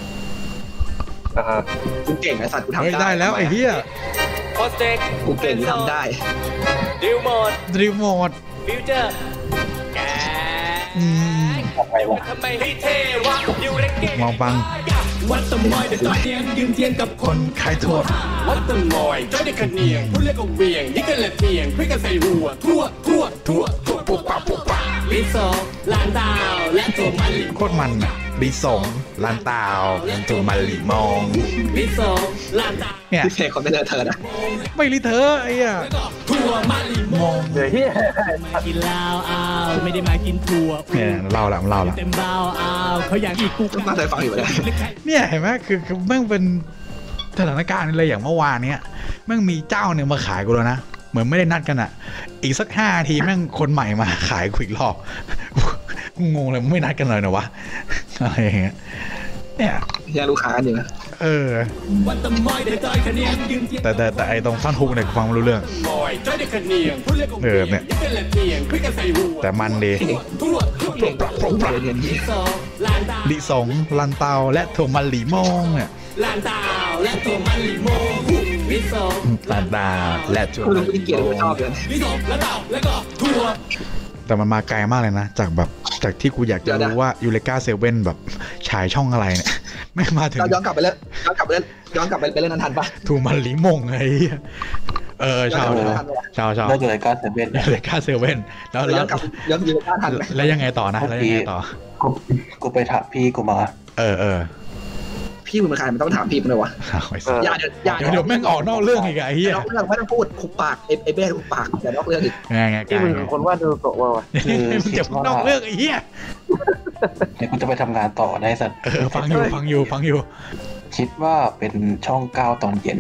กูเก่งไอ้สัตว์กูทำ
เฮ้ยได้แล้วไอ้เหี้ย
โคสเต็ก
กูเก่งกูทำได้
ดิวโหมด
ดรีมโหมด
ฟิวเจอร์แก
อะไรวะ
ทำไมให้เท่วะดิวเรกเก้
มองฟัง
วัดตะมอยเด็ดต่อเทียงยืนเทียงกับคน
ขายถั่ว
วัดตะมอยจ้อยเด็กขันเนียงพูดเรียกก็เวียงยิ่งกันเลยเทียงพริกกันใส่รัวทั่วปุ๊บปะลิโซลานดาวและตัวมันลิ
โคตรมันอ่ะลิสงลานตาวตัวมันหลีมอง
ลิโซลานดาว
เนี่ย
พี่เพลงคนไม่เลอะเทอะนะ
ไม่ลิเธอไอ้เหี้ย
ทั่วมันลิมอง
ๆเดี๋ยวเฮีย
กินเหล้าอ้าวไม่ได้มากินถั่ว
เนี่ยเล่าละ
เต็มเบ้าอ้าวเขาอยากกินกู
น่าจะฟังอยู่เลย
เนี่ยเห็นไหมคือแม่งเป็นสถานการณ์เลยอย่างเมื่อวานเนี้ยแม่งมีเจ้าหนึ่งมาขายกูแล้วนะเหมือนไม่ได้นัดกันอ่ะอีกสัก5 นาทีแม่งคนใหม่มาขายกูอีกรอบกูงงเลยไม่นัดกันเลยนะวะอะไรอย่างเงี้ยเนี่ย
ยังลูกค้ากันอยู่นะ
วัดตะมอยเด็ดต่อยขันเนียงยืนเทียง
แต่ไอ้ตรงท่อนฮุกเนี่ยกูฟังไม่รู้เรื่อง
มอยจ้อยเด็กขันเนียงพูดเรียกก็เวียงยิ่งกันเลยเทียงพริกกันใส่รัว
แต่มันดี
ทั่ว
เพลงเรียนที่
ลิโซลานดาว
ลิสงลันเตาและถั่วมันหลีมองเนี่ย
ลานดาวและตัวมันลิโมลิโซ
ลันตาและถั่ว
กู
มัน
รู้
หลี
ที่เกียรติ
ม
กูช
อ
อง บเลย
ลิโซและดาวแล้วก็ทั่ว
แต่มันมาไกลมากเลยนะจากที่กูอยากจะรู้ว่ายูเรกาเซเว่นแบบฉายช่องอะไรเนี่ยไม่มาถึง
เราย้อนกลับไปเล่นนั้นทันปะ
ถั่วมันหลีมงไงชาว
น่าจะรายการ7เนี่ย
ยูเรกาเซเว่นแล้ว
ย้อนกลับย้อนยืนทันไหม
แล้วยังไงต่อนะแล้วยังไงต่อ
กูไปถามพี่กูมา
พี่มึงเป็นใครมันต้องถามพี่มึงเลยวะ อย่า
เดี๋ยวแม่งออกนอกเรื่องอีกไอ้เหี้ย
นอกเรื่องไม่ต้องพูดขุบปากไอ้เบ้ขุบปากแต่นอกเรื่องอีก
ไง
ที่มึงเป็นคนวาดดูโตะมาวะ
เจ็บนอกเรื่องไอ้เหี้ย
เดี๋ยวกูจะไปทำงานต่อได้สัตว์
ฟังอยู่
คิดว่าเป็นช่อง9ตอนเย็น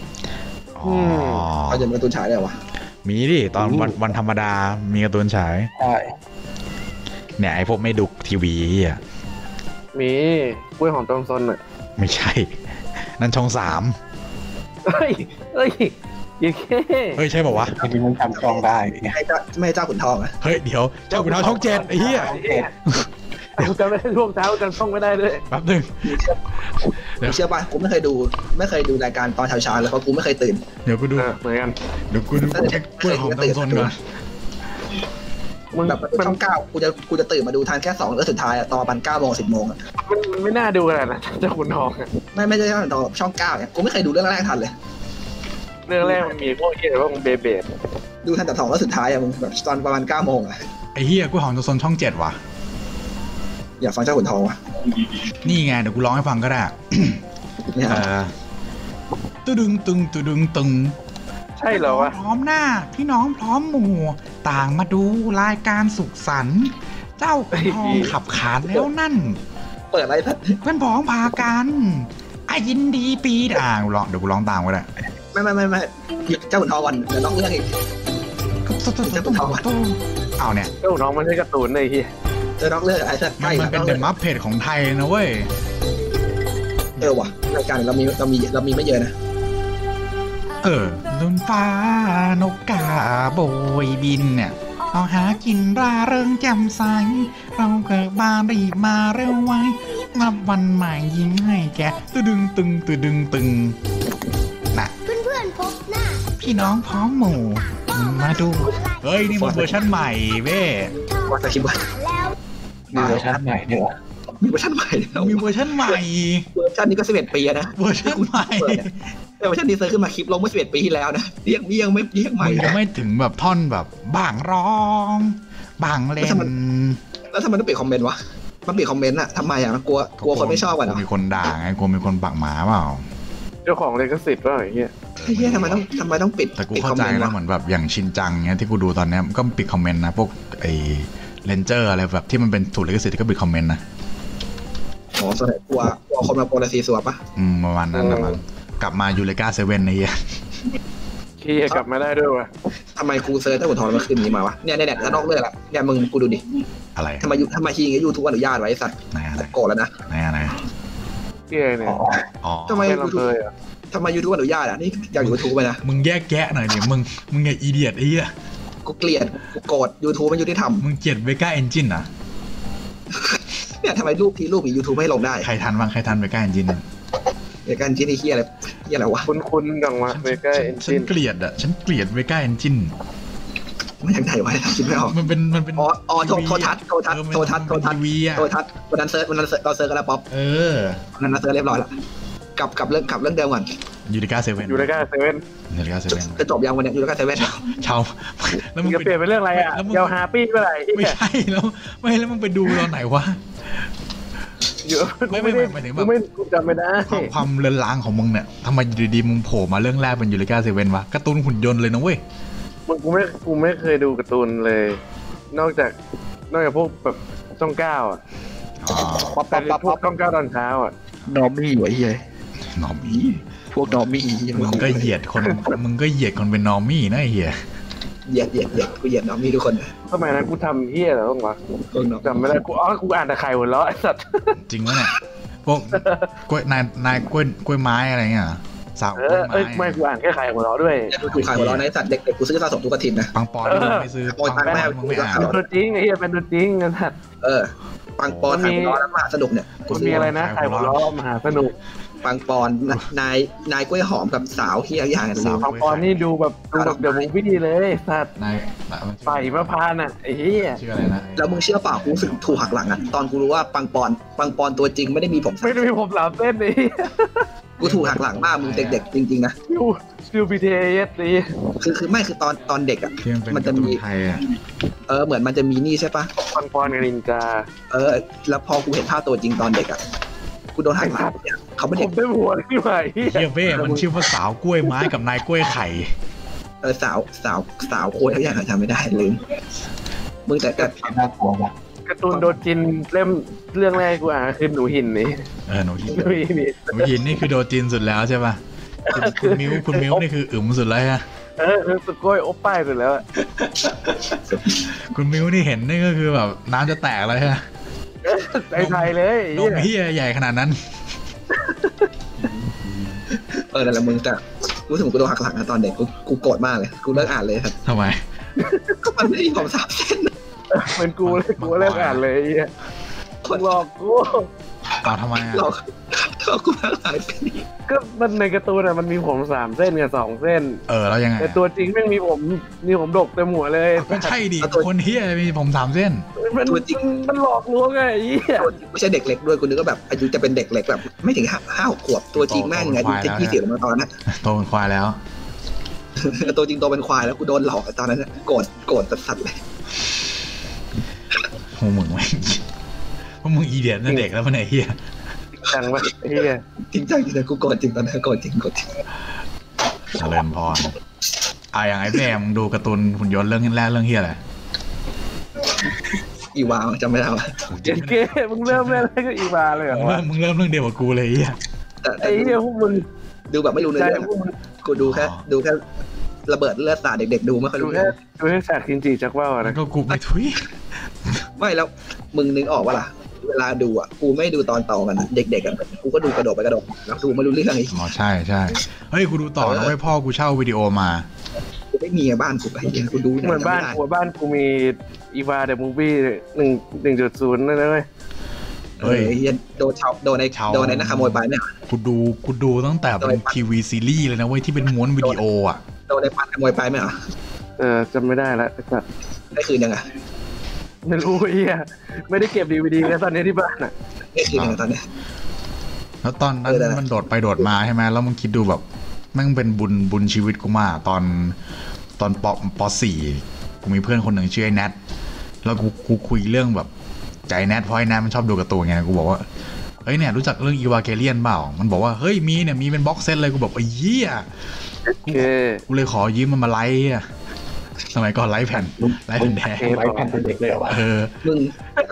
เอาจะเป็นตูนฉายได้วะ
มีดิตอนวันธรรมดามีการ์ตูนฉาย
ใช่
เนี่ยไอ้พวกไม่ดูทีวีอ่ะ
มีกล้วยหอมจอมซนอ่ะ
ไม่ใช่ นั่นช่อง3
เฮ้ยยิ่งแค่
เฮ้ยใช่ป่าวะ
ทีนี้มันทำช่องได้ไง
ไม่เจ้าขุนทองอะ
เฮ้ยเดี๋ยวเจ้าขุนทองช่อง7ไอ้เหี้ย
กูจำไม่ได้ร่วมเท้าจำช่องไม่ได้ด้วย
แป๊บนึง
เชื่อป่ะกูไม่เคยดูรายการตอนเช้าๆเลยเพราะกูไม่เคยตื่น
เดี๋ยวกูดู
เหมือนกัน
เดี๋ยวกูดูกล้วยหอมตำซนก่อน
มึง
แบบช่อง9กูจะตื่นมาดูทันแค่2เรื่องสุดท้ายอะตอนประมาณ9 โมง 10 โมงอะ
มันไม่น่าดูขนาดนั้นเจ้าขุนทองอะ
ไม่ใช่ตอนช่อง9เนี่ยกูไม่เคยดูเรื่องแรกทันเลย
เรื่องแรกมันมีพวกเหี้ยพวกเบเบด
ดูทันแต่2เรื่องสุดท้ายอะมึงแบบตอนประมาณ9 โมงอะ
ไอ้เฮียกูหอมตัวซนช่อง 7ว่ะ
อยากฟังเจ้าขุนทองวะ
นี่ไงเดี๋ยวกูร้องให้ฟังก็ได้
เนี่ย
ตึดึงตึงตึดึงตึง
ใช่เหรอวะ
พร้อมหน้าพี่น้องพร้อมหมู่ต่างมาดูรายการสุขสันต์เจ้าขุนทองขับขานแล้วนั่น
เปิดอะไรสัก
เพื่อนพ้องพากันยินดีปีดกูร้องเดี๋ยวกูร้องตามก็ได้
ไม่เจ้าขุนทองวันเดี๋ยวต้องเรื่องอีก
เอาเนี่ย
เจ้าขุนทองมันใช่การ์ตูนเลยเฮีย
จะต้องเรื่องอะไรสักใกล้
มันเป็นเดอะมัฟเพจของไทยนะเว้ย
ว่ะรายการเรามีไม่เยอะนะ
ลุนฟ้านกกาโบยบินเนี่ยเราหากินร่าเริงแจ่มใสเราเกิดมารีบมาเร็วไว้นับวันใหม่ยิ้มให้แกตึดึงตึงตึดึงตึงน่ะ
เพื่อนๆพบหน้า
พี่น้องพร้อมหมู่มาดูเฮ้ยนี่มันเวอร์ชันใหม่เว้
ว่าจะคิดว่า
แล้ว
มีเวอร์ชันใหม่ด้วยเหรอ
มีเวอร์ชันใหม่แล้ว
มีเวอร์ชันใหม่
เวอร์ชันนี้ก็11 ปีนะ
เวอร์ชันใหม่
แต่เวอร์ชันนี้เซิร์ชขึ้นมาคลิปลงเมื่อ11 ปีที่แล้วนะเรียกไม่เรียกใหม่
มันจะ
นะ
ไม่ถึงแบบท่อนแบบบางร้องบางเล่น
แล้วทำไมต้องปิดคอมเมนต์วะมันปิดคอมเมนต์อะทำไมอะมันกลัวคนไม่ชอบกันเหรอ
มีคนด่าไงกลัวมีคนปักหมาเปล่า
เจ้าของลิขสิทธิ์ว่าไอ้เฮีย
เฮียทำไมต้องปิด
แต่กู
ปิด
เข้า
คอม
ใจ
เมนต์
นะ
วะ
เหมือนแบบอย่างชินจังเงี้ยที่กูดูตอนเนี้ยก็ปิดคอมเมนต์นะพวกไอ้เลนเจอร์อะไรแบบที่มันเป็นถูกลิขสิทธิ์ก็ปิดคอมเมนต์นะ
อ๋อส่วนใหญ่กลัวคนมาโปรตีซัวปะ
ประมาณนั้นนะมันกลับมายูเลกาเซเว่นไอ้เหี้ย
เฮียกลับมาได้ด้วยวะ
ทำไมกูเซิร์ชเจ้าขุนทองมาขึ้นนี้มาวะเนี่ยแล้วนอกเรื่องละเนี่ยมึงกูดูดิ
อะไร
ทำไมทีงี้ยูทูบอนุญาตไว้สัตว์
ไหนอะไร
โกรธแล้วนะ
ไหน
เฮียเนี่ย
อ๋อ
ทำไม
เป็นลำเลยอ่ะ
ทำไมยูทูบอนุญาตอ่ะนี่อยากยูทูบไปนะ
มึงแยกแยะหน่อยดิมึงอย่าอีเดียดไอ้เหี้ย
กูเกลียดกูโกรธยูทูบมันยุติธรรม
มึงเกลียดเวก้าเอนจินอ่ะ
เนี่ยทำไมรูปมียูทูบไม่ให้ลงได้
ใครทันบ้างใครทันเวก้าเอนจิน
ในการที่นี่เฮียอะไรวะ
คุ้นๆดังมาเมกาเอน
ฉั
จิ
น
น
เกลียดเวก้าเอนจิน
มันยังไงวะคิดไม่ออก
มันเป็น
อ๋อโทรทัศน์
ทีวีอ่ะ
วันนั้นเซิร์ชเราเซิร์ชกันแล้วป๊อปวันนั้นเซิร์ชเรียบร้อยแล้วกลับเรื่องเดิมก่อน
ยูเลกาเซเว่น
อยู่ในกาเซเว่น
ยูเลกาเซเว่น
จะจบยังวันนี้ยูทูบเซเว่น
ชาวแล้ว
มึ
มึ
ง
ง
จะเปลี่ยนเป็นเรื่องอะไรอ่ะยาวฮาปี้เมื่อไหร่
ไม่ใช่แล้วมึงไปดูตอนไหนวะ ไม่หมายถึงแบบ
ไม่จำไม่ได้
ความเลือนลางของมึงเนี่ยทำไมอยู่ดีๆมึงโผล่มาเรื่องแรกเป็นยูเลกาเซเว่นวะการ์ตูนหุ่นยนต์เลยนะเว้ย
กูไม่เคยดูการ์ตูนเลย นอกจากพวกแบบช่องเก้าอ่ะ
ป๊อป
แต่พวกช่องเก้าตอนเช้าอ่ะ
นอมี่วะเฮีย
นอมี่
พวกนอมี่
มึงก็เหยียดคนเป็นนอมี่นะไอ้เหี้ย
เหยียดกูเหยียดนอมี่ทุกคน
สมัยนั้นกูทำเฮี้ยอะไรบ้างวะ
พวกนอ
จำไม่ได้กูอ่านแต่ไข่หัวเราะไอ้สัตว์
จริงวะเนี่ยพวกกล้วยนายกล้วยไม้อะไรเงี้ยสาวกล้วยไม้
ไม่กูอ่านแค่ไข่หัวเราะด้วย
กูขายหัวเราะในสัตว์เด็กกูซื้อสะสมทุกอาทิตย์นะ
ปังปอนมึงไม่ซื้อ
โอยตังค์แม่
มึงไม่อ่าน
เป็นตัวจริงไอ้เหี้ยเป็นตัวจริงนะสัตว์
ปังปอนขายหัวเราะแล้วมหาสนุกเนี่ย
มันมีอะไรนะไข่หัวเราะมหาสนุก
ปังปอนนายกล้วยหอมกับสาวเฮียอย่างกัน
ปังปอนนี่ดูแบบเดี๋ยวมูฟี่เลยสัตว์
นาย
ไฝ่มะพร้าวน่ะไอ้เหี้ย
ชื่ออะไรนะ
แล้วมึงเชื่อเปล่ากูรู้สึกถูกหักหลังอ่ะตอนกูรู้ว่าปังปอนตัวจริงไม่ได้มีผม
ไม่ได้มีผมหลามเต้นเลย
กูถูกหักหลังมากมึงเด็กๆจริงๆนะ
ยูพีเทสนี่
คือไม่คือตอนเด็กอ่ะ
ที่มันเป็น
มัน
กา
จะ
ร์ตู
มี
นไทยอ่ะ
เหมือนมันจะมีนี่ใช่ปะ
ปังปอนกับนินจา
แล้วพอกูเห็นภาพตัวจริงตอนเด็กอ่ะกูโดนหักหลังเนี่ยเขาไม่
ผ
เด็ก
มได้หัวที่ไหน
เฮียเว้มันชื่อว่าสาวกล้วยไม้กับนายกล้วยไข่
สาวโคตรทั้งอย่างจำไม่ได้ลืมมึงแต่
น่ากลัวว่ะ
การ์ตูนโดจินเรื่องแรกกูอ่านคือหนูหินนี่
หนูหิน
หนูหินนี่
หนูหินนี่คือโดจินสุดแล้วใช่ป่ะคุณมิ้วนี่คืออึ๋มสุดแล้วฮะ
สุโกยโอป้ายสุดแล้ว
คุณมิ้วนี่เห็นนี่ก็คือแบบน้ำจะแตกเลยฮะ
ไทยเลย
นมเฮียใหญ่ขนาดนั้น
นั่นแหละมึงแต่รู้สึกกูโดนหักหลังนะตอนเด็กกูโกรธมากเลยกูเลิกอ่านเลยครับ
ทำไม
ก็มันไม่มีผมสามเส้น
เหมือนกูเลยกูเลิกอ่านเลยคนหลอกกู
ทำไมอ่ะ
เราเอากูมาหลายปี
ก็มันในการ์ตูนมันมีผม3 เส้นกับ2 เส้น
แล้วยังไง
แต่ตัวจริงแม่งมีผมดกเต็มหัวเลย
ก็ใช่ดิคนเฮียมีผม3 เส้น
มันหลอกลวงไงไอ้เหี้ย
ไม่ใช่เด็กเล็กด้วยกูนึกว่าแบบอายุจะเป็นเด็กเล็กแบบไม่ถึง5-6 ขวบตัวจริงแม่งไงอายุจะ20แล้วตอนนั้น
โตเป็นควายแล้ว
ตัวจริงโตเป็นควายแล้วกูโดนหลอกตอนนั้นโกรธสัสๆเลย
โหมึงไม่พวกมึงอีเดียตนั่นเด็กแล้วมันไอ้เฮีย
จังวะไอ้เหี้ย
จริงจังจริงกูโกรธจริงตอนนั้นโกรธจริง
เจริญพรอย่างไอ้แม่มึงดูการ์ตูนหุ่นยนต์เรื่องแรกเรื่องเฮียอะไร
อีวาวจำไม่ได้ว่ะ
เจ๊มึงเริ่มเล่นอะไรก็อีวาเลยเหรอวะ
มึงเริ่มเรื่องเดียวกับกูเลยเฮีย
ไอ้เหี้ยพวกมึง
ดูแบบไม่รู้เรื่องกูดูแค่ระเบิดเลือดสาดเด็กๆดูไม่ค่อยรู้เรื่อง
ดูแค่ฉากกินจิจักว่าว
แล้
นะ
วก็กูไม่ทุย
ไม่แล้วมึงนึกออกว่าล่ะเวลาดูกูไม่ดูตอนต่อกันเด็กๆกูก็ดูกระโดดไปกระโดดแล้วดูไม่รู้เรื่องอีก
ใช่เฮ้ยกูดูต่อแล้วพ่อกูเช่าวิดีโอมา
กูไม่มีบ้านกูไปกูดู
เหมือนบ้านกูมีอีวาเดอะมูฟวี่1.0นั่นเลย
เฮ้ย
โดนในนะขโมยไปเนี่ย
กูดูตั้งแต่เป็นทีวีซีรีส์เลยนะเว้ยที่เป็นม้วนวิดีโอ
โดนในปันขโมยไปไหม
จำไม่ได้แล้ว
ได้คืนยังไง
ไม่รู้เฮียไม่ได้เก็บDVDแล้วตอนนี้ที่บ้าน
ได้คืนยังไงตอนนี้
แล้วตอนนั้นมันโดดไปโดดมาใช่ไหมแล้วมึงคิดดูแบบแม่งเป็นบุญชีวิตกูมาตอนป.4 กูมีเพื่อนคนหนึ่งชื่อไอ้แนทแล้วกูคุยเรื่องแบบใจแนทเพราะไอ้แนทมันชอบดูการ์ตูนไงกูบอกว่าเฮ้ยเนี่ยรู้จักเรื่องอีวาเกเลียนเปล่ามันบอกว่าเฮ้ยมีเป็นบ็อกเซตเลยกูบอกไอ้เหี้ยกูเลยขอยืมมันมาไลฟ์สมัยก่อนไลฟ์แผ่นแดง
ไลฟ์แผ่นเป็นเด็กเลยเหรอวะ
มึง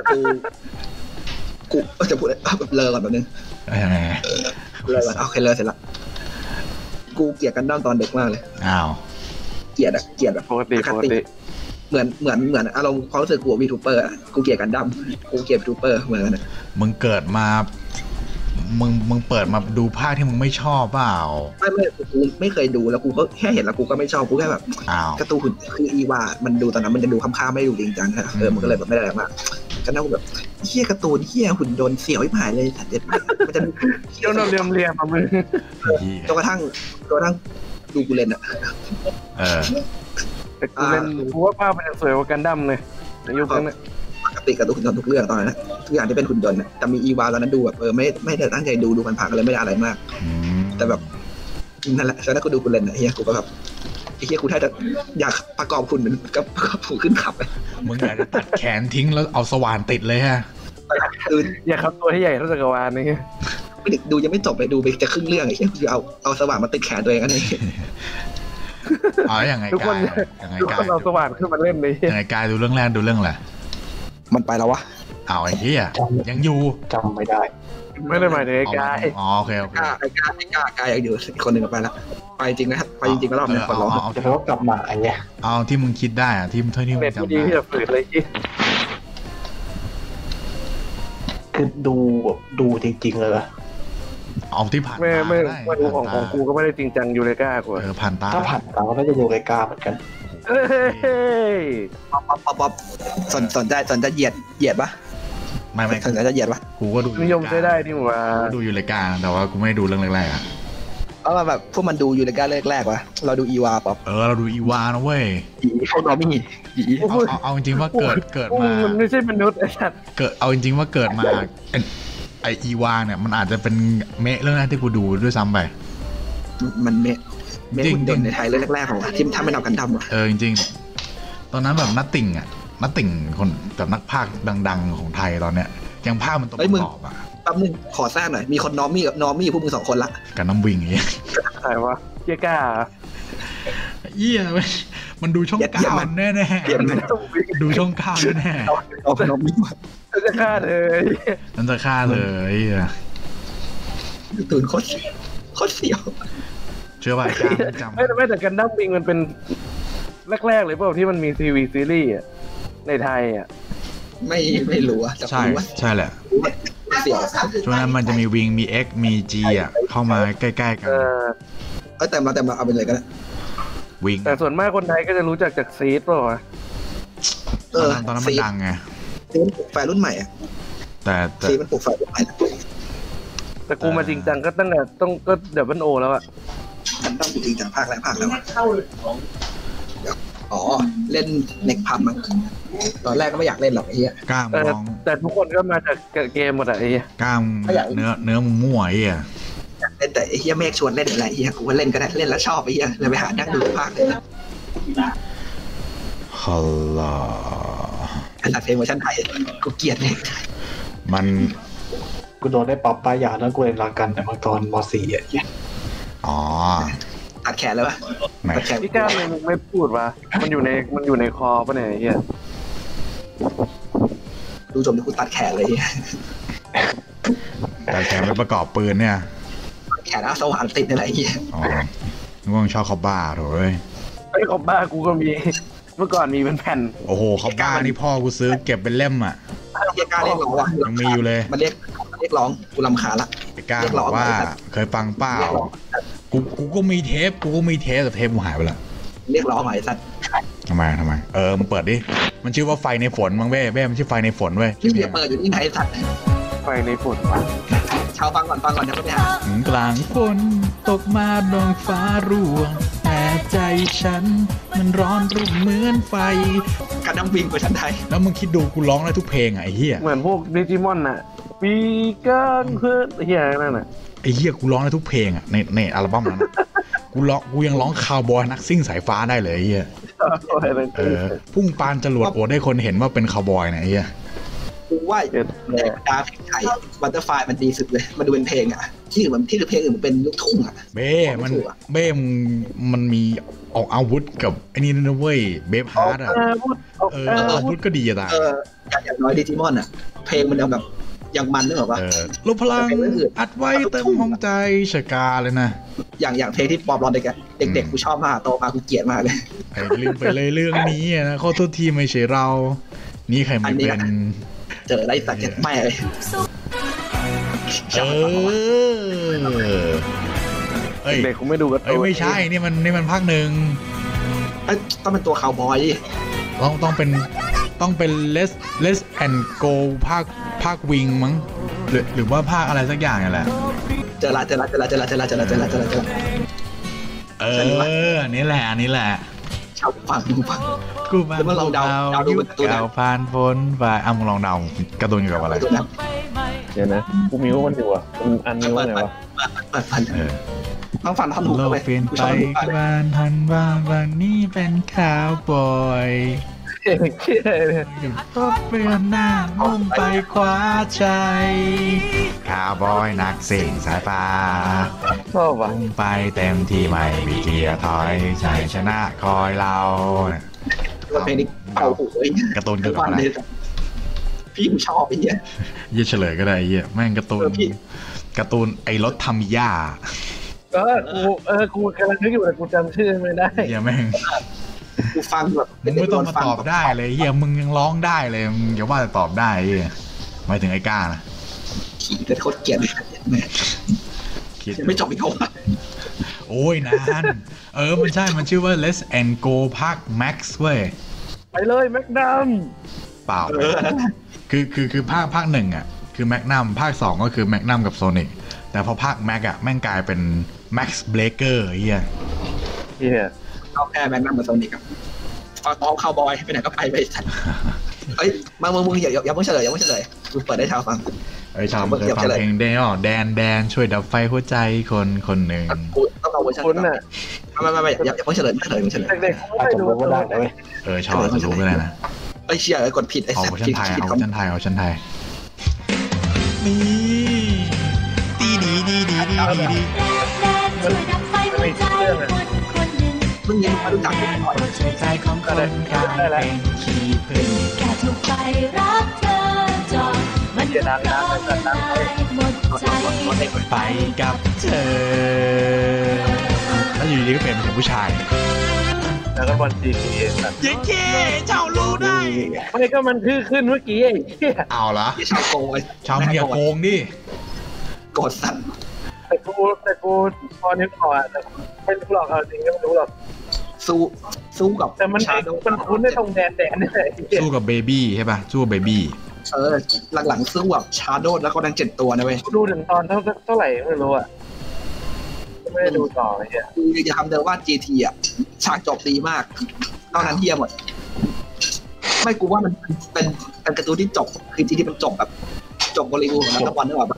กูจะพูดเลอก่อนแบบนึงเลยก่อนโอเคเลยเสร็จละกูเกลียดกันด้อมตอนเด็กมากเลย
อ้าว
เกลียดแบบ
ปกติ
เหมือนอารมณ์ความรู้สึกกูวีทูเปอร์กูเกลียดกันดั้มกูเกลียดวีทูเปอร์เหมือนกัน
มึงเกิดมามึงเปิดมาดูภาคที่มึงไม่ชอบเปล่า
ไม่กูไม่เคยดูแล้วกูก็แค่เห็นแล้วกูก็ไม่ชอบกูแค่แบบการ์ตูนคืออีวามันดูตอนนั้นมันจะดูค้ำๆไม่ดูจริงจังนะมันก็เลยแบบไม่ได้อะไรมากก็น่าแบบเหี้ยการ์ตูนเหี้ยหุ่นยนต์เสียวไม่ผ่านเลยสัตว์เด็ดมันจะ
เดี๋ยวเราเรียมมามึง
จนกระทั่งดูกูเล่น
แต่กูเล่นกูว่าภาพมันสวยกว่ากันดั้มเลยในยุคนั้น
ปกติกับหุ่นยนต์ทุกเรื่องตอนนั้นทุกอย่างที่เป็นหุ่นยนต์แต่มีอีวาตอนนั้นดูแบบไม่ได้ตั้งใจดูมันผ่านกันเลยไม่ได้อะไรมากแต่แบบนั่นแหละฉะนั้นกูดูกูเล่นเฮียกูก็แบบไอ้เฮียกูแทบจะอยากประกอบหุ่นกับผูกขึ้นขับ
มึงอยากจะตัดแขนทิ้งแล้วเอาสว่านติดเลยฮะ
อยากขับตัวให้ใหญ่เท่าจักรวาลนี่
ดูยังไม่จบไปดูไปจะครึ่งเรื่องไอ้เฮียคือเอาสว่านมาติดแขนตัวเองกันเอง
อย่างไง
ทุกคนเราสว่านขึ้นมาเล่นเลย
อย่างไงกายดูเรื่องแรกดูเรื่องอะไร
มันไปแล้ววะ
ไอ้เหี้ยยังอยู่
จำไม่ได้
ไม่ได้หมายถึงไอ้กาย
โอเค
ไอ้กายยังอยู่คนหนึ่งไปแล้วไปจริงนะไปจริงๆก็รอบนึงขอร้อง
จะพบกลับมาไอ้เงี้ย
เอาที่มึงคิดได้ที่มึงที่มึง
จำได้ที่จะฝืนเลย
คือดูจริงๆเลย
เอาที่ผ่าน
ไม่ดูของกูก็ไม่ได้จริงจังยูเรกากู
ผ่านตา
ถ้าผ่านตาก็ไม่จะยูเรกาเหมือนกัน
ป๊อปสนใจเหยียดปะ
ไม่
สนใจจะเหยียดปะ
กูก็ดู
นิยมได้ดิว่า
ดูยูเรกาแต่ว่ากูไม่ดูเรื่องแรกๆ
แบบพวกมันดูยูเรกาแรกๆวะเราดูอีวาป๊อป
เราดูอีวานะเว้ย
เขาดอมี่
เอาจริงว่าเกิดมา
มันไม่ใช่มนุษย์ไอ้สัตว์
เอาจริงว่าเกิดมาไออีวาเนี่ยมันอาจจะเป็นเมะเรื่องแรกที่กูดูด้วยซ้ำไป
มันเมะหุ่นยนต์ในไทยเรื่องแรกๆของที่ทำให้เรากันดำ
จริงๆตอนนั้นแบบนัตติ่งคนแบบนักพากย์ดังๆของไทยตอนเนี้ยยังภาพมันตรงประกอบ
แป๊บนึงขอแทรกหน่อยมีคนนอมมี่พวกมึง2 คนละ
กันน้ำวิ่งอย่างเงี้ย
ใครวะเจ๊ก้า
เหี้ยมันดูช่อง9แน่ๆดูช่อง9แน่
เอานอมมี่
นั่นจะฆ่า
เลย
ตื่นโคตรเสียว
เชื่อป่ะจำ
ไม่แต่กันดั้มวิ่งมันเป็นแรกๆเลยเปล่าที่มันมีทีวีซีรีส์ในไทย
ไม่รู้อ่ะ
ใช่แหละ
เสียว
ช่วงนั้นมันจะมีวิงมี X มี G เข้ามาใกล้ๆกัน
แต่มาเอาไปเลยกัน
วิง
แต่ส่วนมากคนไทยก็จะรู้จักจากซีดป่ะ
ตอนนั้นมันดังไง
ซีดปลูกไฟรุ่นใหม่
แต่
ซีดมันปลูกไฟรุ่นใหม่
แต่กูมาจริงจังก็ตั้งแต่ก็เดี๋ยวมันโอแล้วอะ
ฉันต้องจริงจังภาคแล้วอ๋อเล่นเน็กพับมั้งตอนแรกก็ไม่อยากเล่นหรอกไอ้เหี้ย
กล้ามร้อง
แต่ทุกคนก็มาจากเกมหมดอะไอ้เหี้ย
กล้ามเนื้อมั่วไอ้เหี้ย
เล่นแต่ไอ้เหี้ยเมฆชวนเล่นอะไรไอ้เหี้ยกูก็เล่นก็ได้เล่นแล้วชอบไอ้เหี้ยเลยไปหานั่งดูภาคเลย
ฮัลโหล
ขนาดเพลงเวอร์ชันไทยกูเกลียดเลย
มัน
กูโดนได้ปรับป้ายยาแล้วกูเลยรักกันแต่มาตอนม .4 อ่ะ
อ๋อ
ตัดแขนเลยวะ
ไม่
ตัดแขน
พี่ก้าวเลยมึงไม่พูดวะมันอยู่ในคอปะเนี่ยไอ้เหี้ย
ดูจบที่กูตัดแขนเลยไอ้เหี้ย
แต่แกไม่ประกอบปืนเนี่ย
แขนอาสว่านติดอะไรไอ้เหี้ย
อ๋อนึกว่ามึงชอบคอบบ้าโถ่เอ้ย
ไอ้คอบ้ากูก็มีเมื่อก่อนมีเป็นแผ่น
โอ้โหคอบบ้านี่พ่อกูซื้อเก็บเป็นเล่มอ่ะ
ไอ้เหี้ยกล้าเรียกร้องว่ะ
ยังมีอยู่เลย
มันเรียกร้องกูรำคาญละ
ไอ้ก้าบอกว่าเคยฟังเปล่ากูก็มีเทปแต่เทปกูหายไปละ
เรียกร้องหน่อยไอ้สัตว์
ทำไมมึงเปิดดิมันชื่อว่าไฟในฝนมั้งเบ้มันชื่อไฟในฝนเว้ย
ที่เบียเปิดอยู่ที่ไหนไอ้สัตว์
ไฟในฝุ่น
ชาวฟังก่อนเดี๋ยวก็ไปหา
ถึงกลางฝนตกมาดวงฟ้าร่วงแต่ใจฉันมันร้อนรุ่มเหมือนไฟ
การน้ำวิ่งเวอร์ชันไทย
แล้วมึงคิดดูกูร้องได้ทุกเพลงอ่ะไอ้เหี้ย
เหมือนพวกดิจิมอนน่ะปีกันเพื่อนเหี้ยนั่นน่ะ
ไอ้เหี้ยกูร้องได้ทุกเพลงอ่ะในอัลบั้มนั้นอะกูยังร้องคาวบอยนักซิ่งสายฟ้าได้เลยไอ้เหี้ยพุ่งปานจรวดโอดให้คนเห็นว่าเป็นคาวบอยนะไอ้เหี้ย
กูว่าในบรรดาเพลงไทยบัตเตอร์ไฟมันดีสุดเลยมันดูเป็นเพลงอ่ะที่อื่นมันที่เพลงอื่นมันเป็นลูกทุ่งอ่ะ
เบ้มันมีออกอาวุธกับไอ้นี่นะเว้ยเบฟฮาร์ดอ่ะอาวุธก็ดีอะตา
อย่างน้อยดิจิมอนอ่ะเพลงมันเอาแบบอย่างมันนึกออกปะ
ลบพลังอัดไว้เต็มห้องใจชะกาเลยนะ
อย่างเพลงที่ปอบร้องเด็กๆกูชอบมากโตมากูเกลียดมากเลย
ไอ้ลืมไปเลยเรื่องนี้อะนะขอโทษทีไม่ใช่เรานี่ใครไม่เป็น
เจออะไรสักแม่เลย
เด็กกูไม่ดูกัน
ไม่ใช่นี่มันภาคหนึ่ง
ต้องเป็นตัวคาวบอยดิ
ต้องเป็นเลสแอนโกภาควิงมั้งหรือว่าภาคอะไรสักอย่างนี่แหละ
เจอละอั
นนี้แหละ
ชาวฟัง
กูมาลองเดายุคเก่าผ่านพ้นไปมึงลองเดาการ์ตูนเกี่ยวกับอะไร
เดี๋ยวนะกูมีว่ามันอยู่อ่ะอันนี้ว่าไงวะ
ต้องฟังท่อนหู
โลก
ไป
เปลี่ยนไปกันทันว่าวันนี้เป็นข่าวบ่อยก็เปลี่ยนหน้ามุ่งไปคว้าใจข่าวบอยนักสิ่งสายฟ้า
ชอบว่ะ
มุ่งไปเต็มที่ไม่มีเกียร์ถอยใจชนะคอยเรา
เพลงนี้เป่าหูเลย
การ์ตูนเกี่ยวกับอะไร
พี่กูชอบไอ้เหี้ย
เฉลยก็ได้ไอ้เหี้ยแม่งการ์ตูนไอ้รถทำหญ้า
กูกำลังนึกอยู่แต่กูจำชื่อไม่ได้
เหี้ยแม่ง
กูฟังแบบ
มึงไม่ต้องมาตอบได้เลยเหี้ยมึงยังร้องได้เลยมึงอย่าว่าแต่ตอบได้เหี้ยหมายถึงไอ้ก้านะ
ขี่เป็นโคตรเกลียดไม่จบอีกเขา
โอ้ยนานมันชื่อว่า Let's and Go ภาค Max เว้ย
ไปเลยแม็กนัม
เปล่าคือภาคหนึ่งอ่ะคือแม็กนัมภาค2ก็คือแม็กนัมกับโซนิกแต่พอภาคแม็กอ่ะแม่งกลายเป็นแม็กซ์เบรกเกอร์เฮีย
เอาแค่แม็กนัมกับโซนิกครับเอาคาวบอยไปไหนก็ไปสัตว์เอ้ยมึงอย่าเพิ่งเฉลยกูเปิดได้ชาวฟัง
ชาวเคยฟังเพลงแดนช่วยดับไฟหัวใจคนหนึ่ง
กูต้องเอาเวอร์ชัน
คุณน่ะ
ไม่อย่าเพิ่งเฉลย
เด็กๆอาจจะรู้ก็ได้นะ
ชาวจะรู้ก็ได้นะ
เชี่ยกดผิดไอ้สัตว์
เอาชั้นไทยนี่ดี
มึงยังไม่รู้จักกูหน่อย
ใจของคนการเป็นขี้พึ่ง
แค่ถูกไปรักเธอจอดมันก็ร้องไห้หมดใจ
ไปกับเธอแล้วอยู่ดีก็เป็นผู้ชาย
แล้วก็บอลจีที
เย้เจ้ารู้ได้
ไม่ก็มันขึ้นเมื่อกี้ไอ้
เอาละ
ชาวโกง
ชาวมึงอย่าโกงดิ
กดสั่น
แต่กูพอนึกออกแต่ไม่รู้หรอกจริงไม่รู้หรอก
สู้กับ
แต่มันคุ้นได้ตรงแดนนี่แหละ
สู้กับเบบี้ใช่ป่ะสู้กับเบบี้
หลังๆซื้อแบบชาโดว์แล้วก็ดัง7 ตัวนะเว้ย
ดูถึงตอนเท่าไหร่ไม่รู้อะไม่ได้ดูต่อไอ้เหี้ย
กูจะทำเดิมว่า GT อ่ะฉากจบดีมากนอกนั้นเทียหมดไม่กูว่ามันเป็นการ์ตูนที่จบคือ GT มันจบแบบจบบริบูรณ์ของนักบอลนึกออกปะ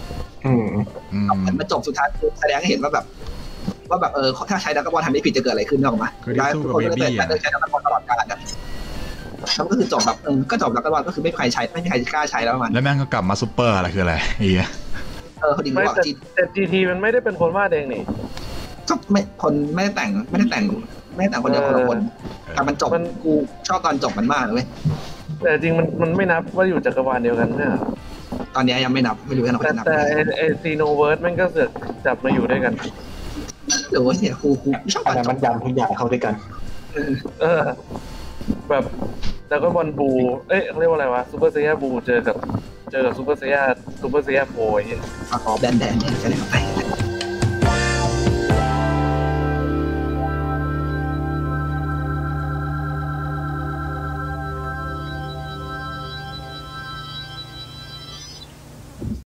มันจบสุดท้ายแสดงให้เห็นว่าแบบถ้าใช้ดักบอลทำไม่ผิดจะเกิดอะไรขึ้นนึกออกปะ
คือได้สู้กับเบบี้
ใช้ดักบอลตลอดกาลอ่ะแล้วก็คือจบแบบก็จบดักบอลก็คือไม่มีใครกล้าใช้แล้วมัน
แล้วแม่งก็กลับมาซูเปอร์อะไรคืออะไรไอ้เหี้ย
พอดี
ไม่
ว่า
แต่ GT มันไม่ได้เป็นคนวาดเองนี่
ก็ไม่ได้แต่งคนเดียวคนละคนแต่มันจบกูชอบตอนจบมันมากเลย
แต่จริงมันไม่นับว่าอยู่จักรวาลเดียวกันเนี่ย
ตอนนี้ยังไม่นับไม่รู้ว่าจะนับ
แต่ไอซีโนเวิร์สมันก็เสือกจับมาอยู่ด้วยกัน
หรือว่าเนี่ยกูชอบต
อั
อน น
นั้น
จ
มั
บ
นยำทุกอย่างเข้าด้วยกัน
แบบแล้วก็บอลบูเขาเรียกว่าอะไรวะซูเปอร์เซียบูเจอกับซูเปอร์เซียโพย
ประกอบแดนเนี่ยจะได้เข้าไป